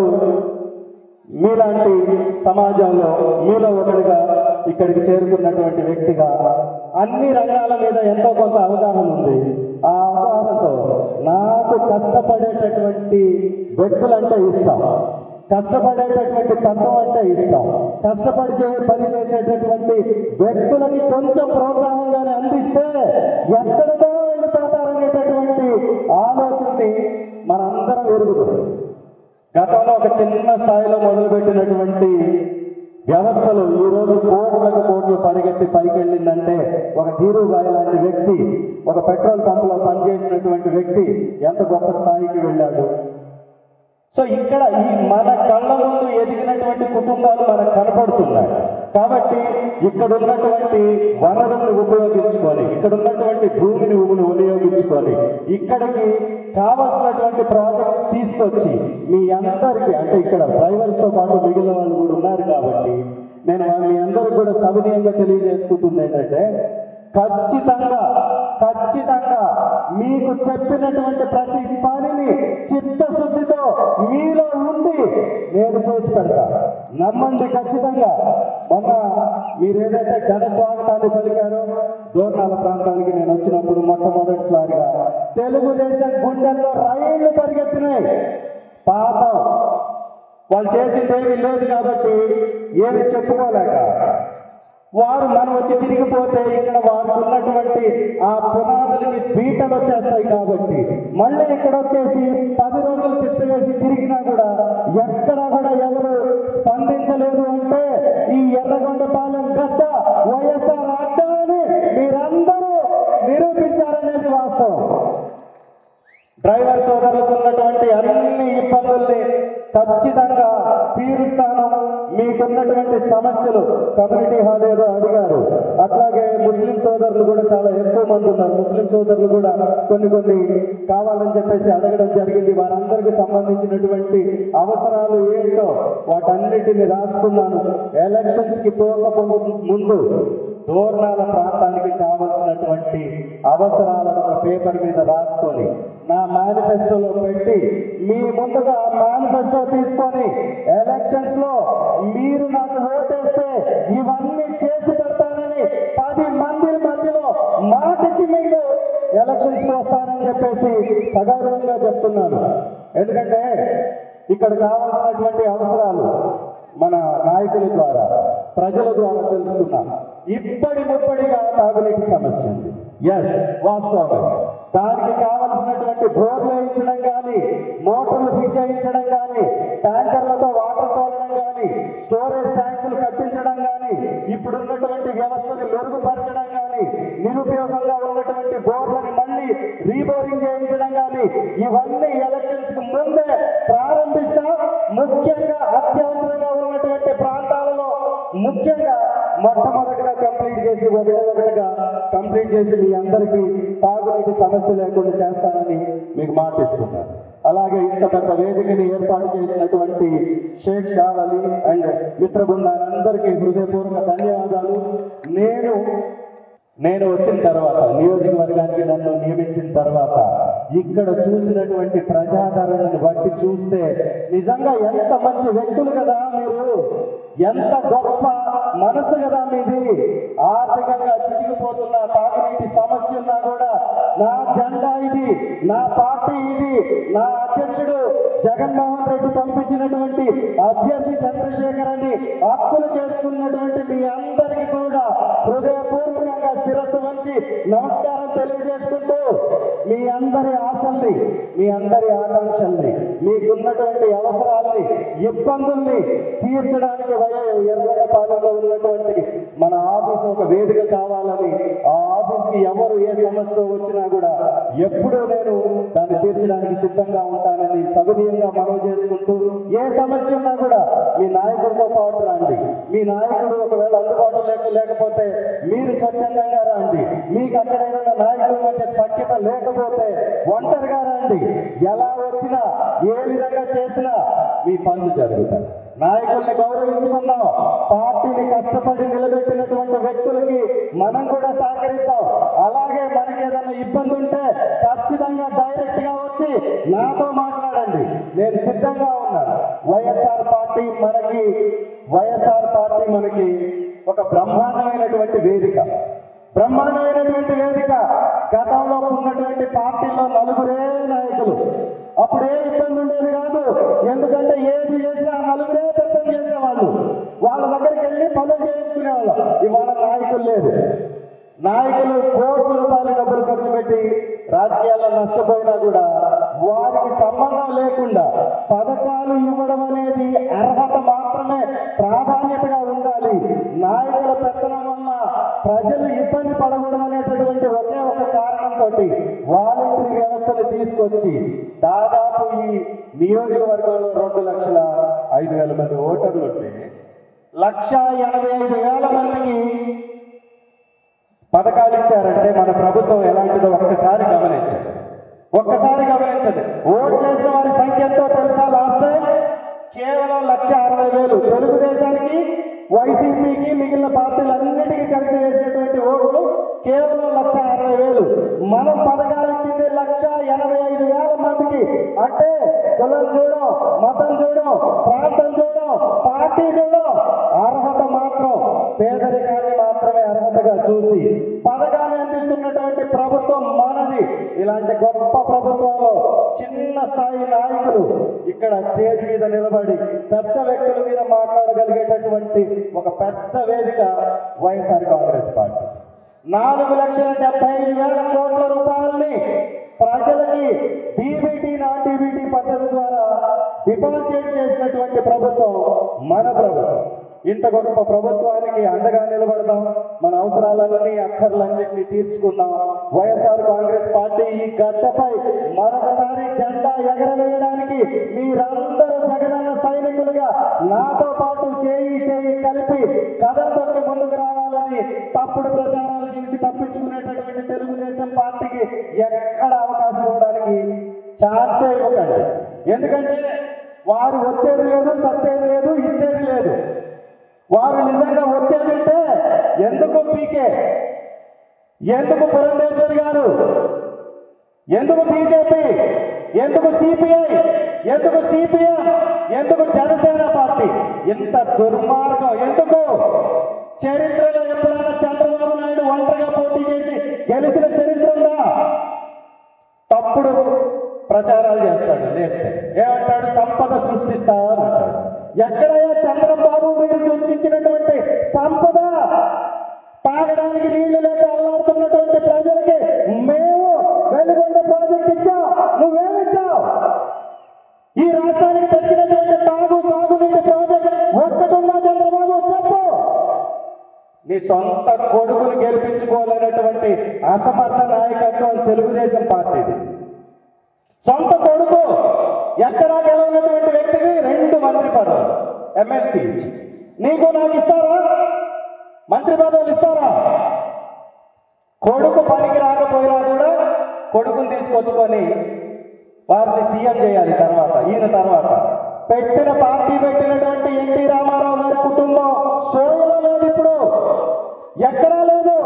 మీలాంటి సమాజంలో మీలో ఒకటిగా ఇక్కడికి చేరుకున్నటువంటి వ్యక్తిగా అన్ని రంగాల మీద ఎంతో కొంత అవగాహన ఉంది. ఆ అవగాహనతో నాకు కష్టపడేటటువంటి వ్యక్తులంటే ఇష్టం, కష్టపడేటటువంటి తత్వం అంటే ఇష్టం, కష్టపడి పని చేసేటటువంటి వ్యక్తులకి కొంచెం ప్రోత్సాహంగానే అందిస్తే ఎక్కడితో వెళ్ళిపోతారనేటటువంటి ఆలోచనని మనందరం ఎరుగుతుంది. గతంలో ఒక చిన్న స్థాయిలో మొదలుపెట్టినటువంటి వ్యవస్థలు ఈరోజు కోట్లకు కోట్లు పరిగెత్తి పైకి వెళ్ళిందంటే ఒక ధీరుబాయి లాంటి వ్యక్తి, ఒక పెట్రోల్ పంపులో పనిచేసినటువంటి వ్యక్తి ఎంత గొప్ప స్థాయికి వెళ్ళాడు. సో ఇక్కడ ఈ మన కళ్ళ ముందు ఎదిగినటువంటి కుటుంబాలు మనకు కనపడుతున్నాయి. కాబట్టి ఇక్కడ ఉన్నటువంటి వనరులను ఉపయోగించుకొని, ఇక్కడ ఉన్నటువంటి భూమిని వినియోగించుకొని ఇక్కడికి కావాల్సినటువంటి ప్రాజెక్ట్స్ తీసుకొచ్చి మీ అందరికీ, అంటే ఇక్కడ డ్రైవర్స్తో పాటు మిగిలిన వాళ్ళు కూడా ఉన్నారు కాబట్టి నేను మీ అందరికీ కూడా సవినయంగా తెలియజేసుకుంటుంది ఏంటంటే ఖచ్చితంగా ఖచ్చితంగా మీకు చెప్పినటువంటి ప్రతి పనిని చిత్తశుద్ధితో మీలో ఉండి నేను చేసి పెడతా. నమ్మండి ఖచ్చితంగా. మొన్న మీరు ఏదైతే ఘన స్వాగతాన్ని పలికారో దోర్నాల ప్రాంతానికి నేను వచ్చినప్పుడు మొట్టమొదటిసారిగా తెలుగుదేశం గుండెల్లో రైళ్లు పరిగెత్తినాయి. పాపం వాళ్ళు చేసిందేమీ లేదు కాబట్టి ఏమి చెప్పుకోలేక వారు మనం వచ్చి తిరిగిపోతే ఇక్కడ వారికి ఉన్నటువంటి ఆ పునాదులకి బీటలు వచ్చేస్తాయి. కాబట్టి మళ్ళీ ఇక్కడ వచ్చేసి పది రోజులు తిష్టవేసి తిరిగినా కూడా ఎక్కడా కూడా ఎవరు స్పందించలేదు అంటే ఈ ఎర్రగొండపాలెం గడ్డ వైఎస్ఆర్ అడ్డ అని మీరందరూ నిరూపించారనేది వాస్తవం. డ్రైవర్ సోదరులకు ఉన్నటువంటి అన్ని ఇబ్బందుల్ని ఖచ్చితంగా తీరుస్తాను. మీకున్నటువంటి సమస్యలు కమ్యూనిటీ హాల్ ఏదో అడిగారు, అట్లాగే ముస్లిం సోదరులు కూడా చాలా ఎక్కువ మంది ఉన్నారు. ముస్లిం సోదరులు కూడా కొన్ని కొన్ని కావాలని చెప్పేసి అడగడం జరిగింది. వారందరికీ సంబంధించినటువంటి అవసరాలు ఏంటో వాటన్నిటిని రాసుకున్నాను. ఎలక్షన్స్ కి పోక ముందు దోర్నాల ప్రాంతానికి కావలసినటువంటి అవసరాలను పేపర్ మీద రాసుకొని నా మేనిఫెస్టోలో పెట్టి మీ ముందుగా మేనిఫెస్టో తీసుకొని ఎలక్షన్స్ లో మీరు నాకు ఓటేస్తే ఇవన్నీ చేసి పెడతానని పది మంది మధ్యలో మాటిచ్చి మీరు ఎలక్షన్స్ వస్తానని చెప్పేసి సగౌరవంగా చెప్తున్నాను. ఎందుకంటే ఇక్కడ కావాల్సినటువంటి అవసరాలు మన నాయకుల ద్వారా ప్రజల ద్వారా తెలుసుకున్నాం. ఇప్పటి ముప్పటిగా తాగునీటి సమస్య ఉంది. ఎస్, వాస్తవం. దానికి కావలసినటువంటి బోర్లు వేయించడం కానీ, మోటార్లు ఫిట్ చేయించడం కానీ, ట్యాంకర్లతో వాటర్ తోలడం కానీ, స్టోరేజ్ ట్యాంకులు కట్టించడం కానీ, ఇప్పుడున్నటువంటి వ్యవస్థను మెరుగుపరచడం కానీ, నిరుపయోగంగా ఉన్నటువంటి బోర్లను మళ్ళీ రీబోరింగ్ చేయించడం కానీ, ఇవన్నీ ఎలక్షన్స్ కు ముందే ప్రారంభిస్తాం. ముఖ్యంగా అత్యవసరంగా ఉన్నటువంటి ప్రాంతాలలో ముఖ్యంగా మొట్టమొదటిగా కంప్లీట్ చేసి ఒకటి ఒకటిగా కంప్లీట్ చేసి మీ అందరికీ తాగునీటి సమస్య లేకుండా చేస్తానని మీకు మాటిస్తున్నాను. అలాగే ఇంత పెద్ద వేదికని ఏర్పాటు చేసినటువంటి షేక్ షావ్ అలీ అండ్ మిత్ర బృందాలందరికీ హృదయపూర్వక ధన్యవాదాలు. నేను నేను వచ్చిన తర్వాత నియోజకవర్గానికి నన్ను నియమించిన తర్వాత ఇక్కడ చూసినటువంటి ప్రజాదరణను బట్టి చూస్తే నిజంగా ఎంత మంచి వ్యక్తులు కదా మీరు, ఎంత గొప్ప మనసు కదా మీది. ఆర్థికంగా చితికిపోతున్న తాగునీటి సమస్య ఉన్నా కూడా నా జెండా ఇది, నా పార్టీ ఇది, నా అధ్యక్షుడు జగన్మోహన్ రెడ్డి పంపించినటువంటి అభ్యర్థి చంద్రశేఖర్ అని హక్కులు చేసుకున్నటువంటి మీ అందరికీ కూడా హృదయపూర్వకంగా శిరస్సు వంచి నమస్కారం తెలియజేసుకుంటూ మీ అందరి ఆశల్ని, మీ అందరి ఆకాంక్షల్ని, మీకున్నటువంటి అవసరాల్ని, ఇబ్బందుల్ని తీర్చడానికి ఎర్రగొండపాలెంలో ఉన్నటువంటి మన ఆఫీసు ఒక వేదిక కావాలని, ఆ ఆఫీస్కి ఎవరు ఏ సమస్యతో వచ్చినా కూడా ఎప్పుడూ నేను దాన్ని తీర్చడానికి సిద్ధంగా ఉంటానని సవినీయంగా మనవి చేసుకుంటూ, ఏ సమస్య ఉన్నా కూడా మీ నాయకుడితో పాటు రండి. మీ నాయకుడు ఒకవేళ అందుబాటులో లేక లేకపోతే మీరు స్వచ్ఛందంగా రండి. మీకు అక్కడ ఏదైనా నాయకుల మధ్య సఖ్యత లేకపోతే ఒంటరిగా రండి. ఎలా వచ్చినా ఏ విధంగా చేసినా మీ పనులు జరుగుతాయి. నాయకుల్ని గౌరవించుకుందాం. పార్టీని కష్టపడి నిలబెట్టినటువంటి వ్యక్తులకి మనం కూడా సహకరిద్దాం. అలాగే మనకి ఏదైనా ఇబ్బంది ఉంటే ఖచ్చితంగా డైరెక్ట్ గా వచ్చి నాతో మాట్లాడండి, నేను సిద్ధంగా ఉన్నాను. వైఎస్ఆర్ పార్టీ మనకి వైఎస్ఆర్ పార్టీ మనకి ఒక బ్రహ్మాండమైనటువంటి వేదిక బ్రహ్మాండమైనటువంటి వేదిక గతంలో ఉన్నటువంటి పార్టీల్లో నలుగురే నాయకులు. అప్పుడే ఇబ్బంది ఉండేది కాదు, ఎందుకంటే ఏది చేసినా నలుగురే పెద్దం చేసేవాళ్ళు. వాళ్ళ దగ్గరికి వెళ్ళి పనులు చేయించుకునేవాళ్ళు. ఇవాళ నాయకులు లేదు. నాయకులు కోట్ల రూపాయల డబ్బులు ఖర్చు పెట్టి రాజకీయాల్లో నష్టపోయినా కూడా వారికి సంబంధం లేకుండా పథకాలు ఇవ్వడం అనేది అర్హత మాత్రమే ప్రాధాన్యతగా ఉండాలి. నాయకుల పెత్తనం వల్ల ప్రజలు ఇబ్బంది పడకూడదు అనేటటువంటి ఒకే ఒక కారణంతో వాలంటరీ వ్యవస్థను తీసుకొచ్చి దాదాపు ఈ నియోజకవర్గంలో రెండు లక్షల ఐదు వేల మంది ఓటర్లు ఉంటే లక్ష ఎనభై ఐదు వేల మందికి పథకాలు ఇచ్చారంటే మన ప్రభుత్వం ఎలాంటిదో ఒక్కసారి గమనించండి ఒక్కసారి గమనించండి ఓట్లేసిన వారి సంఖ్య ఎంతో తెలుసా? లాస్ట్ టైం కేవలం లక్ష అరవై వేలు తెలుగుదేశానికి, వైసీపీకి, మిగిలిన పార్టీలన్నిటికీ కలిసి వేసినటువంటి ఓట్లు కేవలం లక్ష అరవై వేలు. మనం పథకాలు ఇచ్చింది లక్ష ఎనభై ఐదు వేల మందికి. అంటే కులం చూడం, మతం చూడం, ప్రాంతం చూడం, పార్టీ చూడం, అర్హత మాత్రం పేదరికాన్ని మాత్రమే అర్హతగా చూసి పథకాన్ని అందిస్తున్నటువంటి ప్రభుత్వం మనది. ఇలాంటి గొప్ప ప్రభుత్వంలో చిన్న స్థాయి నాయకులు ఇక్కడ స్టేజ్ మీద నిలబడి పెద్ద వ్యక్తుల మీద మాట్లాడగలిగేటటువంటి ఒక పెద్ద వేదిక వైఎస్ఆర్ కాంగ్రెస్ పార్టీ. నాలుగు లక్షల డెబ్బై ఐదు వేల కోట్ల రూపాయలని ప్రజలకి డీబీటీ నాన్ డీబీటీ పద్ధతి ద్వారా డిపాజిట్ చేసినటువంటి ప్రభుత్వం మన ప్రభుత్వం. ఇంత గొప్ప ప్రభుత్వానికి అండగా నిలబడదాం, మన అవసరాలన్నీ అక్కర్లన్నింటినీ తీర్చుకుందాం. వైఎస్ఆర్ కాంగ్రెస్ పార్టీ ఈ గడ్డపై మరొకసారి జెండా ఎగరవేయడానికి మీరందరూ జగనన్న సైనికులుగా నాతో పాటు చేయి చేయి కలిపి కథం తొక్కి ముందుకు రావాలని తప్పుడు ప్రచారాలు చేసి తప్పించుకునేటటువంటి తెలుగుదేశం పార్టీకి ఎక్కడ అవకాశం ఇవ్వడానికి ఛాన్సే ఇవ్వకండి. ఎందుకంటే వారు వచ్చేది లేదు, సచ్చేది లేదు, ఇచ్చేది లేదు. వారు నిజంగా వచ్చేదంటే ఎందుకు పీకే, ఎందుకు పురంధేశ్వరి గారు, ఎందుకు బీజేపీ, ఎందుకు సిపిఐ, ఎందుకు సిపిఎం, ఎందుకు జనసేన పార్టీ? ఇంత దుర్మార్గం ఎందుకు? చరిత్రలో ఎప్పుడైనా చంద్రబాబు నాయుడు ఒంటరిగా పోటీ చేసి గెలిచిన చరిత్ర ఉందా? తప్పుడు ప్రచారాలు చేస్తాడు. లేస్తే ఏమంటాడు? సంపద సృష్టిస్తా అని అంటాడు. ఎక్కడైనా చంద్రబాబు మీరు సృష్టించినటువంటి సంపద తాగడానికి నీళ్లు లేక అల్లాడుతున్నటువంటి ప్రజలకి మేము వెలుగొండ ప్రాజెక్ట్ ఇచ్చాం, నువ్వేమిచ్చావు? ఈ రాష్ట్రానికి తెచ్చినటువంటి తాగు సాగునీటి ప్రాజెక్ట్ ఒక్కటున్నా చంద్రబాబు చెప్పు. నీ సొంత కొడుకును గెలిపించుకోవాలనేటువంటి అసమర్థ నాయకత్వం తెలుగుదేశం పార్టీది. సొంత కొడుకు ఎక్కడా గెలవనటువంటి వ్యక్తికి రెండు మంత్రి పదవులు ఎమ్మెల్సీ ఇచ్చి నీకు నాకు ఇస్తారా? మంత్రి పదవులు ఇస్తారా? కొడుకు పనికి రాకపోయినా కూడా కొడుకుని తీసుకొచ్చుకొని వారిని సీఎం చేయాలి. తర్వాత ఈయన తర్వాత పెట్టిన పార్టీ పెట్టినటువంటి ఎన్టీ రామారావు గారి కుటుంబం సోయలో లేదు, ఇప్పుడు ఎక్కడా లేదు.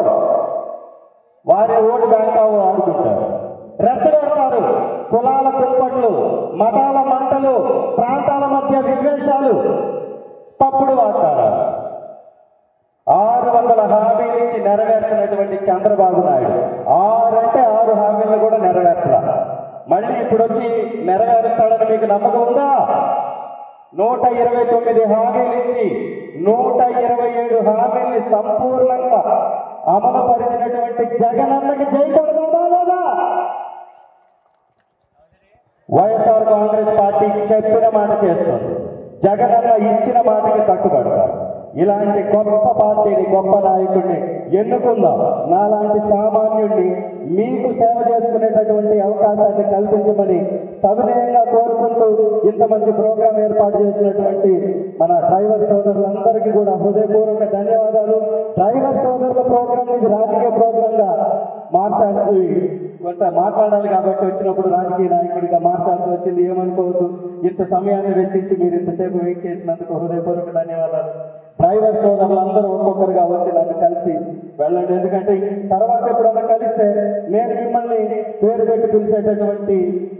వారి ఓటు బ్యాంక్ ఆడుకుంటారు, రెచ్చగొడతారు. కులాల దుప్పట్లు, మతాల మంటలు, ప్రాంతాల మధ్య విద్వేషాలు, తప్పుడు వాగ్దానాలు. ఆరు వందల హామీలు ఇచ్చి నెరవేర్చినటువంటి చంద్రబాబు నాయుడు ఆరంటే ఆరు హామీలను కూడా నెరవేర్చలా. మళ్ళీ ఇప్పుడు వచ్చి నెరవేరుస్తాడని మీకు నమ్మకం ఉందా? నూట ఇరవై తొమ్మిది హామీలు ఇచ్చి నూట ఇరవై ఏడు హామీల్ని సంపూర్ణంగా అమలు పరిచినటువంటి జగనన్నకి జై కొడతాడా లేదా? వైఎస్ఆర్ కాంగ్రెస్ పార్టీ చెప్పిన మాట చేస్తుంది, జగనన్న ఇచ్చిన మాటకి కట్టుబడతారు. ఇలాంటి గొప్ప పార్టీని, గొప్ప నాయకుడిని ఎన్నుకుందాం. నాలాంటి సామాన్యుడిని మీకు సేవ చేసుకునేటటువంటి అవకాశాన్ని కల్పించమని సవినయంగా కోరుకుంటూ ఇంత మంచి ప్రోగ్రాం ఏర్పాటు చేసినటువంటి మన డ్రైవర్ సోదరులందరికీ కూడా హృదయపూర్వక ధన్యవాదాలు. డ్రైవర్ సోదరుల ప్రోగ్రాం ఇది రాజకీయ ప్రోగ్రాంగా మార్చాల్సి కొంత మాట్లాడాలి కాబట్టి వచ్చినప్పుడు రాజకీయ నాయకుడిగా మార్చాల్సి వచ్చింది. ఏమనుకోవద్దు. ఇంత సమయాన్ని వెచ్చించి మీరు ఇంతసేపు వెయిట్ చేసినందుకు హృదయపూర్వక ధన్యవాదాలు. డ్రైవర్ సోదరులందరూ ఒక్కొక్కరుగా వచ్చి నన్ను కలిసి వెళ్ళండి. ఎందుకంటే తర్వాత ఎప్పుడన్నా కలిస్తే నేను మిమ్మల్ని పేరు పెట్టి పిలిచేటటువంటి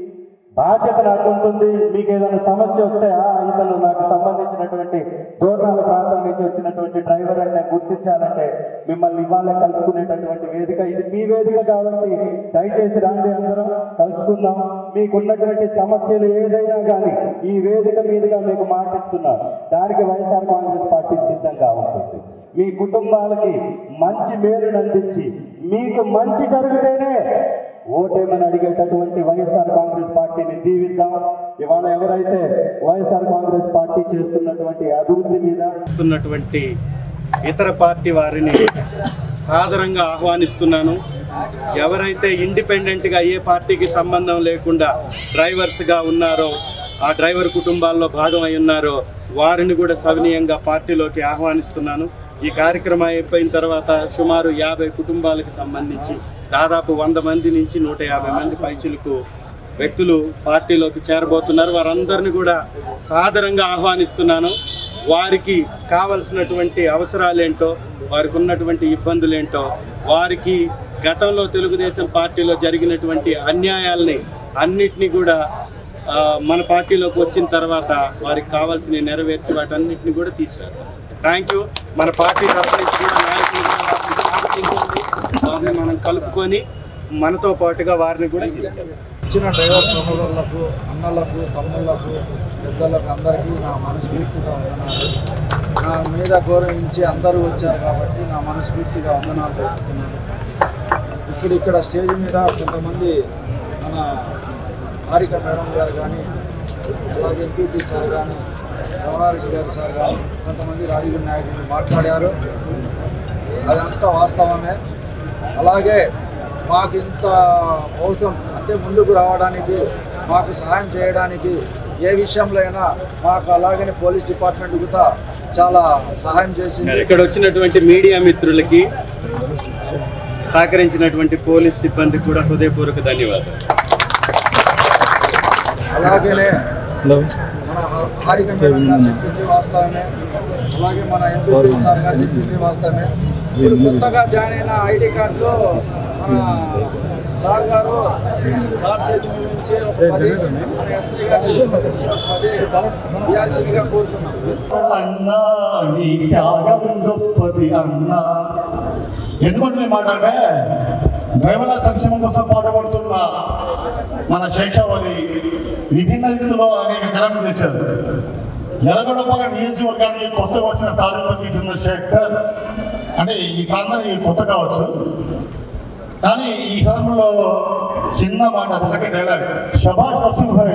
బాధ్యత నాకు ఉంటుంది. మీకు ఏదైనా సమస్య వస్తే ఆ ఇతను నాకు సంబంధించినటువంటి దూరాల ప్రాంతం నుంచి వచ్చినటువంటి డ్రైవర్ అని గుర్తించాలంటే మిమ్మల్ని ఇవాళ కలుసుకునేటటువంటి వేదిక ఇది. మీ వేదిక కాబట్టి దయచేసి రండి, అందరం కలుసుకుందాం. మీకున్నటువంటి సమస్యలు ఏదైనా కానీ ఈ వేదిక మీదుగా మీకు మాటిస్తున్నారు. దానికి వైఎస్ఆర్ కాంగ్రెస్ పార్టీ సిద్ధంగా ఉంటుంది. మీ కుటుంబాలకి మంచి మేలును అందించి మీకు మంచి జరిగితేనే ఓటేమని అడిగేటటువంటి వైఎస్ఆర్ కాంగ్రెస్ పార్టీని దీవిద్దాం. ఇవాళ ఎవరైతే వైఎస్ఆర్ కాంగ్రెస్ పార్టీ చేస్తున్నటువంటి అభివృద్ధి మీద చేస్తున్నటువంటి ఇతర పార్టీ వారిని సాదరంగా ఆహ్వానిస్తున్నాను. ఎవరైతే ఇండిపెండెంట్గా ఏ పార్టీకి సంబంధం లేకుండా డ్రైవర్స్గా ఉన్నారో, ఆ డ్రైవర్ కుటుంబాల్లో భాగమై ఉన్నారో వారిని కూడా సవినీయంగా పార్టీలోకి ఆహ్వానిస్తున్నాను. ఈ కార్యక్రమం అయిపోయిన తర్వాత సుమారు యాభై కుటుంబాలకు సంబంధించి దాదాపు వంద మంది నుంచి నూట యాభై మంది పైచిలకు వ్యక్తులు పార్టీలోకి చేరబోతున్నారు. వారందరినీ కూడా సాదరంగా ఆహ్వానిస్తున్నాను. వారికి కావలసినటువంటి అవసరాలేంటో, వారికి ఉన్నటువంటి ఇబ్బందులేంటో, వారికి గతంలో తెలుగుదేశం పార్టీలో జరిగినటువంటి అన్యాయాల్ని అన్నిటినీ కూడా మన పార్టీలోకి వచ్చిన తర్వాత వారికి కావాల్సినవి నెరవేర్చి వాటన్నిటిని కూడా తీసుకురారు. Thank you. మన పార్టీ తరఫు నుంచి కూడా నాయకులు వారిని మనం కలుపుకొని మనతో పాటుగా వారిని కూడా తీసుకెళ్ళాలి. ఇచ్చిన డ్రైవర్ సహోదరులకు, అన్నలకు, తమ్ముళ్లకు, పెద్దలకు అందరికీ నా మనస్ఫూర్తిగా వందనాలు. నా మీద గౌరవించి అందరూ వచ్చారు కాబట్టి నా మనస్ఫూర్తిగా వందనాలు పెట్టుకున్నాను. ఇప్పుడు ఇక్కడ స్టేజ్ మీద కొంతమంది మన హారిక మేడం గారు కానీ, అలాగే ఎంపీపీ సార్ కానీ, రమణారెడ్డి గారు సార్ కానీ, కొంతమంది రాజకీయ నాయకులు మాట్లాడారు. అదంతా వాస్తవమే. అలాగే మాకు ఇంత అవసరం అంటే ముందుకు రావడానికి, మాకు సహాయం చేయడానికి ఏ విషయంలో అయినా మాకు అలాగనే పోలీస్ డిపార్ట్మెంట్ కూడా చాలా సహాయం చేసింది. ఇక్కడ వచ్చినటువంటి మీడియా మిత్రులకి, సహకరించినటువంటి పోలీస్ సిబ్బందికి కూడా హృదయపూర్వక ధన్యవాదాలు. అలాగనే మన హారిక మేడం గారు చెప్పింది వాస్తవమే. అలాగే మన ఎంపీ సార్ గారు చెప్పింది వాస్తవమే. ఇప్పుడు కొత్తగా జాయిన్ అయిన ఐడి కార్డులో మన సార్ గారు సార్ చేతి నుంచి ఒక పది, మన ఎస్ఐ గారు చేతి నుంచి ఒక పది ఇవ్వాల్సిందిగా కోరుతున్నాం. అన్నా నీ త్యాగం గొప్పది అన్నా. ఎందుకంటే మాట అంటే డ్రైవర్ల సంక్షేమం కోసం పాటుపడుతున్న మన శేషావళి విభిన్న రీతిలో అనేక కార్యక్రమాలు చేశారు. ఎర్రగొండపాలెం నియోజకవర్గానికి కొత్తగా వచ్చిన తాడిపత్రి చంద్రశేఖర్ అంటే ఈ ప్రాంతానికి కొత్త కావచ్చు, కానీ ఈ సమయంలో చిన్న మాట ఒకటి డైలాగ్, షబాష్ రసూల్ భాయ్.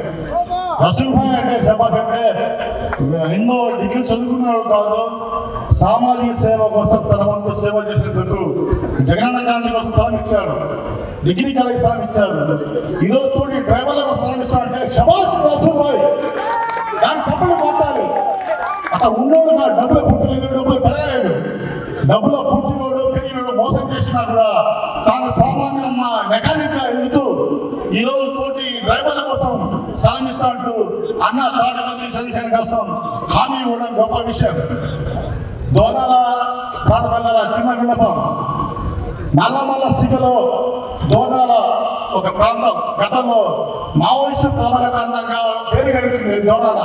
రసూల్ భాయ్ అంటే షబాష్ అంటే ఎన్నో డిగ్రీ చదువుకున్నాడు కాదు, సామాజిక సేవ కోసం తన వంతు సేవ చేసేందుకు జగనన్న గాంధీ కోసం స్థలం ఇచ్చాడు, డిగ్రీ కాలేజ్ స్థలం ఇచ్చాడు. ఈరోజు తోటి డ్రైవర్లకు స్థలం ఇచ్చాడంటే షబాష్ రసూల్ భాయ్. దాని సపోర్ట్ కొట్టాలి. అక్కడ ఉన్నోడు డబ్బులు పుట్టలేదు, డబ్బులు పెరగలేదు, డబ్బులో పుట్టినోడు పెరిగినోడు మోసం చేసినా కూడా తాను సామాన్య మెకానిక్ గా ఎదుగుతూ ఈ రోజు తోటి డ్రైవర్ల కోసం సాగిస్తా అంటూ అన్న తాడిపత్రి సంక్షేమం కోసం హామీ ఇవ్వడం గొప్ప విషయం. దోనాల ప్రాంతాల చిన్న విన్నపం, నల్లమల్ల సిగలో దోనాల ఒక ప్రాంతం గతంలో మావోయిస్టు ప్రబల ప్రాంతంగా పేరు గడిచింది. దోనాల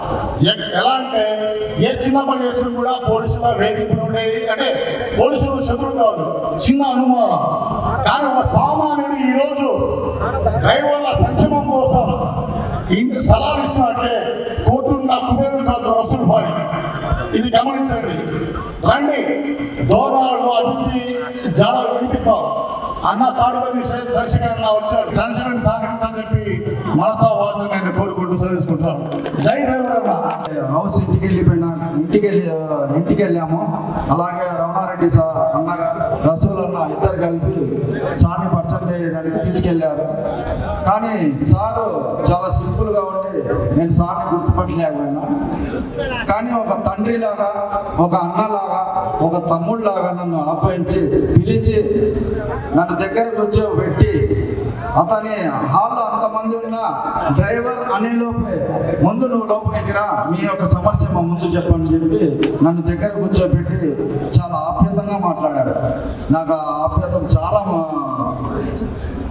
ఎలా అంటే ఏ చిన్న పని చేసినా కూడా పోలీసుల వేధింపులు ఉండేది. అంటే పోలీసులు శత్రువు కాదు, చిన్న అనుమానం. కానీ ఒక సామాన్యుడు ఈరోజు డ్రైవర్ల సంక్షేమం కోసం ఇంటి సలహాలు ఇస్తున్నట్టే కోర్టున్న కుబేరుడు కాదు రసూల్ భాయ్. ఇది గమనించండి. రండి దోనాలలో అభివృద్ధి జాడ వినిపిద్దాం. అన్న తాడిపత్రి దర్శకంగా వచ్చాడు, చంద్రశేఖర్ సహకరించాలని చెప్పి మనసా వాసన నేను కోరుకుంటూ చదివించుకుంటున్నాను. జై డ్రైవర్. హౌస్ ఇంటికి వెళ్ళిపోయినా ఇంటికి వెళ్ళి ఇంటికి వెళ్ళాము. అలాగే రమణారెడ్డి సార్ అన్న రసూల్ అన్న ఇద్దరు కలిపి సార్ని పరిచయం చేయడానికి తీసుకెళ్లారు. కానీ సారు చాలా సింపుల్గా ఉండి నేను సార్ని గుర్తుపట్టలేకపోయినా, కానీ ఒక తండ్రి లాగా, ఒక అన్నలాగా, ఒక తమ్ముడు లాగా నన్ను ఆహ్వానించి పిలిచి నన్ను దగ్గర కూర్చోబెట్టి అతని హాల్లో అంతమంది ఉన్న డ్రైవర్ అనేలోపే ముందు నువ్వు లోపలికి రా, మీ యొక్క సమస్య మా ముందు చెప్పని చెప్పి నన్ను దగ్గర కూర్చోబెట్టి చాలా ఆప్యాయంగా మాట్లాడాడు. నాకు ఆ ఆప్యాయం చాలా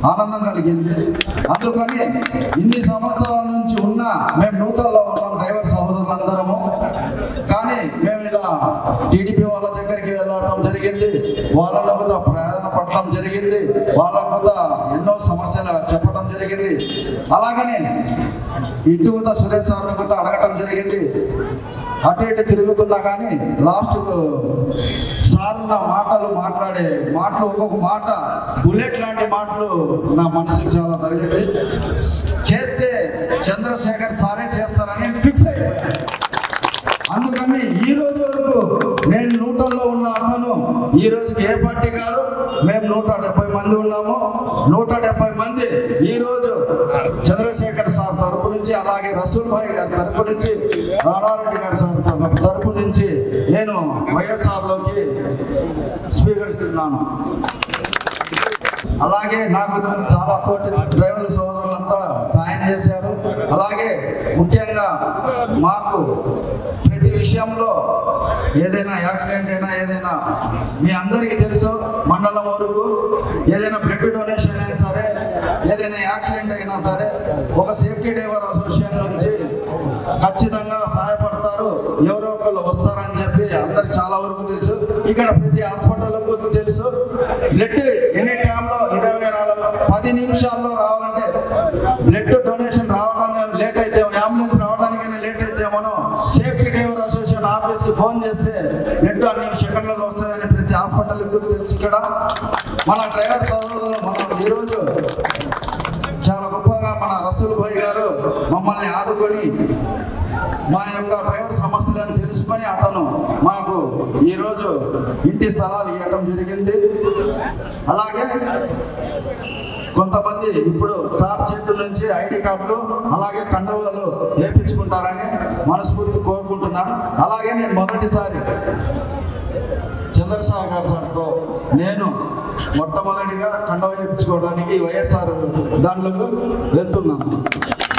ఆనందం కలిగింది. అందుకని ఇన్ని సంవత్సరాల నుంచి ఉన్న మేము నూటల్లో ఉన్నాం డ్రైవర్ సహోదరులందరము. కానీ మేము ఇలా టీడీపీ వాళ్ళ దగ్గరికి వెళ్ళటం జరిగింది, వాళ్ళ కూడా ప్రయాణ పడటం జరిగింది, వాళ్ళ కూడా ఎన్నో సమస్యలు చెప్పడం జరిగింది. అలాగని ఇటు కూడా సురేష్ సార్ని కూడా అడగటం జరిగింది. అటు ఇటు తిరుగుతున్నా కానీ లాస్ట్కు సార్ నా మాటలు మాట్లాడే మాటలు ఒక్కొక్క మాట బుల్లెట్ లాంటి మాటలు నా మనసుకు చాలా తగిలింది. చేస్తే చంద్రశేఖర్ సారే చేస్తారని ఫిక్స్ అయిపోయాను. అందుకని ఈ రోజు వరకు నేను నూటల్లో ఉన్న అతను ఈ రోజుకి ఏ పార్టీ కాదు. మేము నూట డెబ్బై మంది ఉన్నాము. నూట డెబ్బై మంది ఈ రోజు చంద్రశేఖర్ సార్ తరపు నుంచి, అలాగే రసూల్ భాయ్ గారి తరపు నుంచి, రాణారెడ్డి గారి సార్ తరపు నుంచి నేను వైఎస్ఆర్లోకి స్వీకరిస్తున్నాను. అలాగే నాకు చాలా తోటి డ్రైవర్ల సోదరులంతా సాయం చేశారు. అలాగే ముఖ్యంగా మాకు ప్రతి విషయంలో ఏదైనా యాక్సిడెంట్ అయినా ఏదైనా మీ అందరికీ తెలుసు, మండలం వరకు ఏదైనా బ్లడ్ డొనేషన్ అయినా సరే, ఏదైనా యాక్సిడెంట్ అయినా సరే ఒక సేఫ్టీ డ్రైవర్ అసోసియేషన్ నుంచి ఖచ్చితంగా సహాయపడతారు. ఎవరో ఒకళ్ళు వస్తారని చెప్పి అందరికి చాలా వరకు తెలుసు. ఇక్కడ ప్రతి హాస్పిటల్కు తెలుసు. బ్లడ్ ఎనీ టైంలో ఇరవై నాలుగు పది నిమిషాల్లో రావాలంటే బ్లడ్ డొనేషన్ రావడానికి లేట్ అయితే, అంబులెన్స్ రావడానికైనా లేట్ అయితే మనం సేఫ్టీ డ్రైవర్ అసోసియేషన్ ఆఫీస్కి ఫోన్ చేస్తే బ్లడ్ అన్ని సెకండ్లలో వస్తుందని ప్రతి హాస్పిటల్కి తెలుసు. ఇక్కడ మన డ్రైవర్ సోదరులు మనం ఈరోజు చాలా గొప్పగా మన రసూల్ భాయ్ గారు మమ్మల్ని ఆదుకొని మా యొక్క డ్రైవర్ సమస్యలను తెలుసుకొని అతను మాకు ఈరోజు ఇంటి స్థలాలు ఇవ్వడం జరిగింది. అలాగే కొంతమంది ఇప్పుడు సార్ చేతుల నుంచి ఐడి కార్డులు అలాగే కండువాలు వేయించుకుంటారని మనస్ఫూర్తి కోరుకుంటున్నాను. అలాగే నేను మొదటిసారి చంద్రశేఖర్ సార్తో నేను మొట్టమొదటిగా కండువ వేయించుకోవడానికి వైఎస్ఆర్ దాంట్లోకి వెళ్తున్నాను.